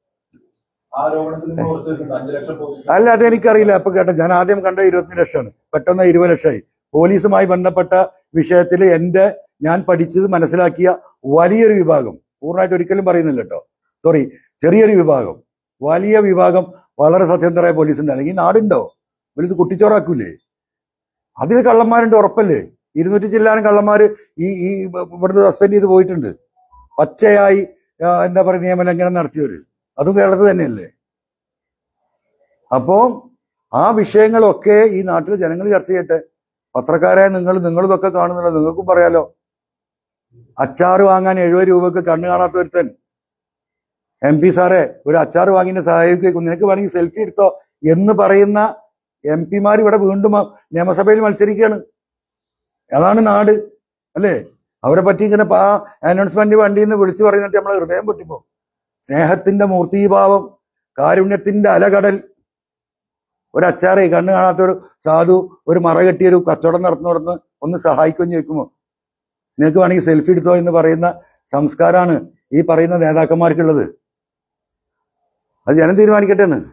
അല്ല, അതെനിക്കറിയില്ല. അപ്പൊ കേട്ടോ, ഞാൻ ആദ്യം കണ്ട ഇരുപത്തഞ്ച് ലക്ഷമാണ്, പെട്ടെന്ന് ഇരുപത് ലക്ഷമായി. പോലീസുമായി ബന്ധപ്പെട്ട വിഷയത്തിൽ എന്റെ ഞാൻ പഠിച്ചത് മനസ്സിലാക്കിയ വലിയൊരു വിഭാഗം, പൂർണ്ണമായിട്ട് ഒരിക്കലും പറയുന്നില്ല കേട്ടോ, സോറി, ചെറിയൊരു വിഭാഗം, വലിയ വിഭാഗം വളരെ സത്യസന്ധരായ പോലീസ് ഉണ്ട്. അല്ലെങ്കിൽ നാടുണ്ടോ? വലുത് കുട്ടിച്ചോറാക്കൂലേ? അതിൽ കള്ളന്മാരുണ്ട്, ഉറപ്പല്ലേ? ഇരുന്നൂറ്റി ചില്ലാനും കള്ളന്മാര് ഈ ഈ ഇവിടുന്ന് സസ്പെൻഡ് ചെയ്ത് പോയിട്ടുണ്ട്. പച്ചയായി എന്താ പറയുക നിയമലംഘനം നടത്തിയവര്, അതും കേരളത്തിൽ തന്നെയല്ലേ. അപ്പോ ആ വിഷയങ്ങളൊക്കെ ഈ നാട്ടിലെ ജനങ്ങൾ ചർച്ച ചെയ്യട്ടെ. പത്രക്കാരായ നിങ്ങൾ നിങ്ങളിതൊക്കെ കാണുന്നുണ്ടോ? നിങ്ങൾക്കും പറയാലോ. അച്ചാറ് വാങ്ങാൻ എഴുപത് രൂപക്ക് കണ്ണ് കാണാത്ത ഒരുത്തൻ എം പി സാറെ ഒരു അച്ചാറ് വാങ്ങിന്റെ സഹായിക്കും, നിനക്ക് വേണമെങ്കിൽ സെൽഫി എടുത്തോ എന്ന് പറയുന്ന എം പിമാർ ഇവിടെ വീണ്ടും നിയമസഭയിൽ മത്സരിക്കുകയാണ്. അതാണ് നാട് അല്ലേ? അവരെ പറ്റി ഇങ്ങനെ ആ അനൗൺസ്മെന്റ് വണ്ടിയിൽ നിന്ന് വിളിച്ചു പറയുന്നിട്ട് നമ്മളെ ഹൃദയം പൊട്ടിപ്പോ. സ്നേഹത്തിന്റെ മൂർത്തീഭാവം, കാരുണ്യത്തിന്റെ അലകടൽ. ഒരു അച്ചാറെ കണ്ണ് കാണാത്തൊരു സാധു ഒരു മറ കെട്ടിയൊരു കച്ചവടം നടത്തുന്നവിടുന്ന് ഒന്ന് സഹായിക്കുമെന്ന് ചോദിക്കുമോ നിനക്ക് വേണമെങ്കിൽ സെൽഫി എടുത്തോ എന്ന് പറയുന്ന സംസ്കാരമാണ് ഈ പറയുന്ന നേതാക്കന്മാർക്കുള്ളത്. അത് ജനം തീരുമാനിക്കട്ടെ എന്ന്.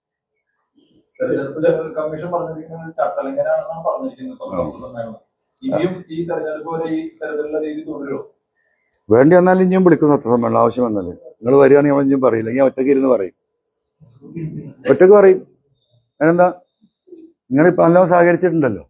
കമ്മീഷൻ പറഞ്ഞിരിക്കുന്നത് ചട്ടലംഘനാണെന്നാണ് പറഞ്ഞിരിക്കുന്നത്. ഇനിയും ഈ തെരഞ്ഞെടുപ്പ് വരെ ഈ തരത്തിലുള്ള രീതി തുടരുമോ? വേണ്ടി വന്നാലും ഇനിയും വിളിക്കും സത്യസമ്മേളനം ആവശ്യം വന്നാല്. നിങ്ങൾ വരികയാണെങ്കിൽ നമ്മൾ ഇനിയും പറയില്ല, ഇനി ഒറ്റയ്ക്ക് ഇരുന്ന് പറയും. ഒറ്റക്ക് പറയും. അതിനെന്താ, നിങ്ങളിപ്പോ നല്ലോണം സഹകരിച്ചിട്ടുണ്ടല്ലോ.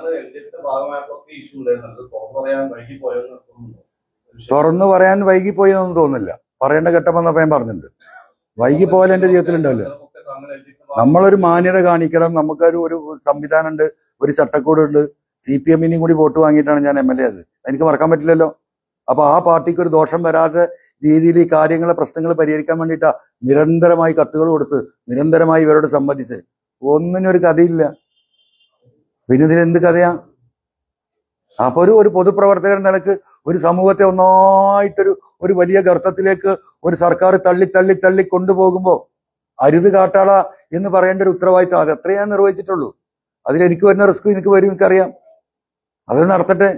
തുറന്നു പറയാൻ വൈകിപ്പോയി എന്നൊന്നും തോന്നുന്നില്ല. പറയേണ്ട ഘട്ടം വന്നപ്പോ ഞാൻ പറഞ്ഞിട്ടുണ്ട്. വൈകി പോയാൽ എന്റെ ജീവിതത്തിലുണ്ടല്ലോ. നമ്മളൊരു മാന്യത കാണിക്കണം. നമുക്കൊരു ഒരു സംവിധാനം ഉണ്ട്, ഒരു ചട്ടക്കൂടുണ്ട്. സി പി എമ്മിനെയും കൂടി വോട്ട് വാങ്ങിയിട്ടാണ് ഞാൻ എം എൽ എ ആയത്. എനിക്ക് മറക്കാൻ പറ്റില്ലല്ലോ. അപ്പൊ ആ പാർട്ടിക്ക് ഒരു ദോഷം വരാത്ത രീതിയിൽ ഈ കാര്യങ്ങളെ പ്രശ്നങ്ങൾ പരിഹരിക്കാൻ വേണ്ടിയിട്ടാ നിരന്തരമായി കത്തുകൾ കൊടുത്ത് നിരന്തരമായി ഇവരോട് സംബന്ധിച്ച് ഒന്നിനൊരു കഥയില്ല. പിന്നെ ഇതിന് എന്ത് കഥയാ? അപ്പൊ ഒരു ഒരു പൊതുപ്രവർത്തകൻ നിലക്ക് ഒരു സമൂഹത്തെ ഒന്നായിട്ടൊരു ഒരു വലിയ ഗർത്തത്തിലേക്ക് ഒരു സർക്കാർ തള്ളി തള്ളി തള്ളി കൊണ്ടുപോകുമ്പോ അരുത് കാട്ടാള എന്ന് പറയേണ്ട ഒരു ഉത്തരവാദിത്തം അത് എത്രയാ നിർവഹിച്ചിട്ടുള്ളൂ. അതിലെനിക്ക് വരുന്ന റിസ്ക് എനിക്ക് വരും, എനിക്കറിയാം. അത് നടത്തട്ടെ.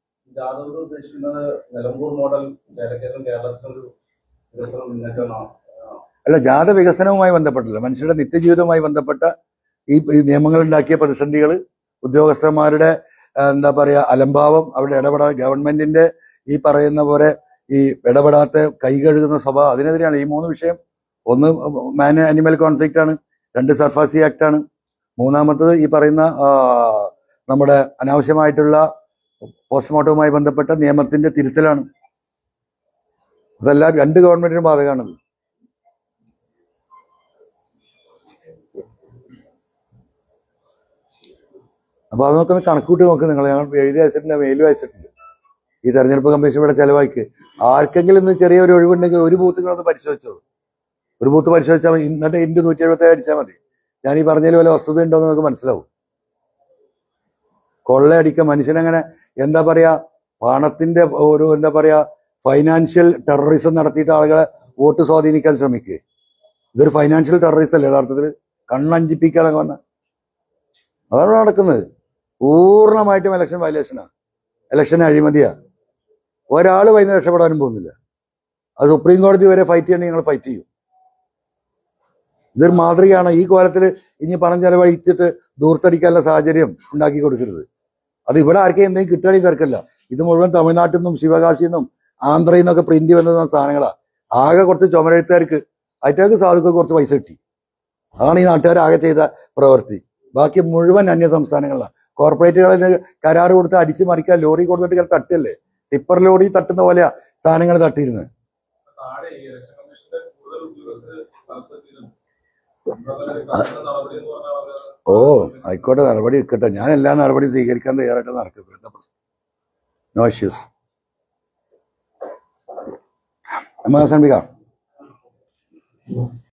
അല്ല, ജാഥ വികസനവുമായി ബന്ധപ്പെട്ടില്ല, മനുഷ്യരുടെ നിത്യജീവിതവുമായി ബന്ധപ്പെട്ട ഈ നിയമങ്ങൾ ഉണ്ടാക്കിയ പ്രതിസന്ധികൾ, ഉദ്യോഗസ്ഥന്മാരുടെ എന്താ പറയാ അലംഭാവം, അവരുടെ ഇടപെടാ ഗവൺമെന്റിന്റെ ഈ പറയുന്ന പോലെ ഈ ഇടപെടാത്ത കൈ കഴുകുന്ന സ്വഭാവം, അതിനെതിരെയാണ് ഈ മൂന്ന് വിഷയം. ഒന്ന് മാൻ അനിമൽ കോൺഫ്ലിക്റ്റ് ആണ്, രണ്ട് സർഫാസി ആക്ട് ആണ്, മൂന്നാമത്തത് ഈ പറയുന്ന നമ്മുടെ അനാവശ്യമായിട്ടുള്ള പോസ്റ്റ്മോർട്ടവുമായി ബന്ധപ്പെട്ട നിയമത്തിന്റെ തിരുത്തലാണ്. അതെല്ലാം രണ്ട് ഗവൺമെന്റിനും ബാധകമാണത്. അപ്പൊ അത് നോക്കുന്ന കണക്കൂട്ടി നോക്ക് നിങ്ങൾ. ഞങ്ങൾ എഴുതി അയച്ചിട്ടുണ്ട്, മെയിൽ അയച്ചിട്ടുണ്ട്. ഈ തെരഞ്ഞെടുപ്പ് കമ്മീഷൻ ഇവിടെ ചെലവാക്കി ആർക്കെങ്കിലും ഇന്ന് ചെറിയൊരു ഒഴിവുണ്ടെങ്കിൽ ഒരു ബൂത്ത് നിങ്ങളൊന്ന് പരിശോധിച്ചോളൂ. ഒരു ബൂത്ത് പരിശോധിച്ചാൽ മതി. എന്നിട്ട് ഇന്ത്യ നൂറ്റി എഴുപത്തി ഏഴ് അടിച്ചാൽ മതി. ഞാൻ ഈ പറഞ്ഞതിൽ വല്ല വസ്തുത ഉണ്ടോ എന്ന് നമുക്ക് മനസ്സിലാവും. കൊള്ളയടിക്ക മനുഷ്യനങ്ങനെ എന്താ പറയാ പണത്തിന്റെ ഒരു എന്താ പറയാ ഫൈനാൻഷ്യൽ ടെററിസം നടത്തിയിട്ട് ആളുകളെ വോട്ട് സ്വാധീനിക്കാൻ ശ്രമിക്കുക. ഇതൊരു ഫൈനാൻഷ്യൽ ടെററിസം അല്ലേ യഥാർത്ഥത്തിൽ? കണ്ണഞ്ചിപ്പിക്കാതെ പറഞ്ഞ അതാണ് നടക്കുന്നത്. പൂർണ്ണമായിട്ടും ഇലക്ഷൻ വയലേഷനാണ്, ഇലക്ഷൻ അഴിമതിയാ. ഒരാൾ വൈകുന്നേരം രക്ഷപ്പെടാനും പോകുന്നില്ല. അത് സുപ്രീം കോടതി വരെ ഫൈറ്റ് ചെയ്യണമെങ്കിൽ നിങ്ങൾ ഫൈറ്റ് ചെയ്യും. ഇതൊരു മാതൃകയാണ്. ഈ കോലത്തിൽ ഇനി പണം ചെലവഴിച്ചിട്ട് ദൂർത്തടിക്കാനുള്ള സാഹചര്യം ഉണ്ടാക്കി കൊടുക്കരുത്. അത് ഇവിടെ ആർക്കും എന്തെങ്കിലും കിട്ടുകയാണെങ്കിൽ തിരക്കല്ല. ഇത് മുഴുവൻ തമിഴ്നാട്ടിൽ നിന്നും ശിവകാശിയിൽ നിന്നും ആന്ധ്രയിൽ നിന്നൊക്കെ പ്രിന്റ് വന്ന സാധനങ്ങളാ. ആകെ കുറച്ച് ചുമരെഴുത്തുകാർക്ക് അയറ്റേക്ക് സാധുക്ക് കുറച്ച് പൈസ കിട്ടി. അതാണ് ഈ നാട്ടുകാർ ആകെ ചെയ്ത പ്രവൃത്തി. ബാക്കി മുഴുവൻ അന്യ സംസ്ഥാനങ്ങളിലാണ്. കോർപ്പറേറ്റുകളിൽ കരാറ് കൊടുത്ത് അടിച്ചു മറിക്കാൻ ലോറി കൊടുത്തിട്ട് ഇങ്ങനെ തട്ടല്ലേ, ടിപ്പർ ലോറി തട്ടുന്ന പോലെയാ സാധനങ്ങൾ തട്ടിയിരുന്നത്. ഓ ആയിക്കോട്ടെ, നടപടി എടുക്കട്ടെ. ഞാൻ എല്ലാ നടപടിയും സ്വീകരിക്കാൻ തയ്യാറായിട്ട് നടക്കും. എന്താ പ്രശ്നം? No issues. നമ്മ ശ്രമിക്കാം.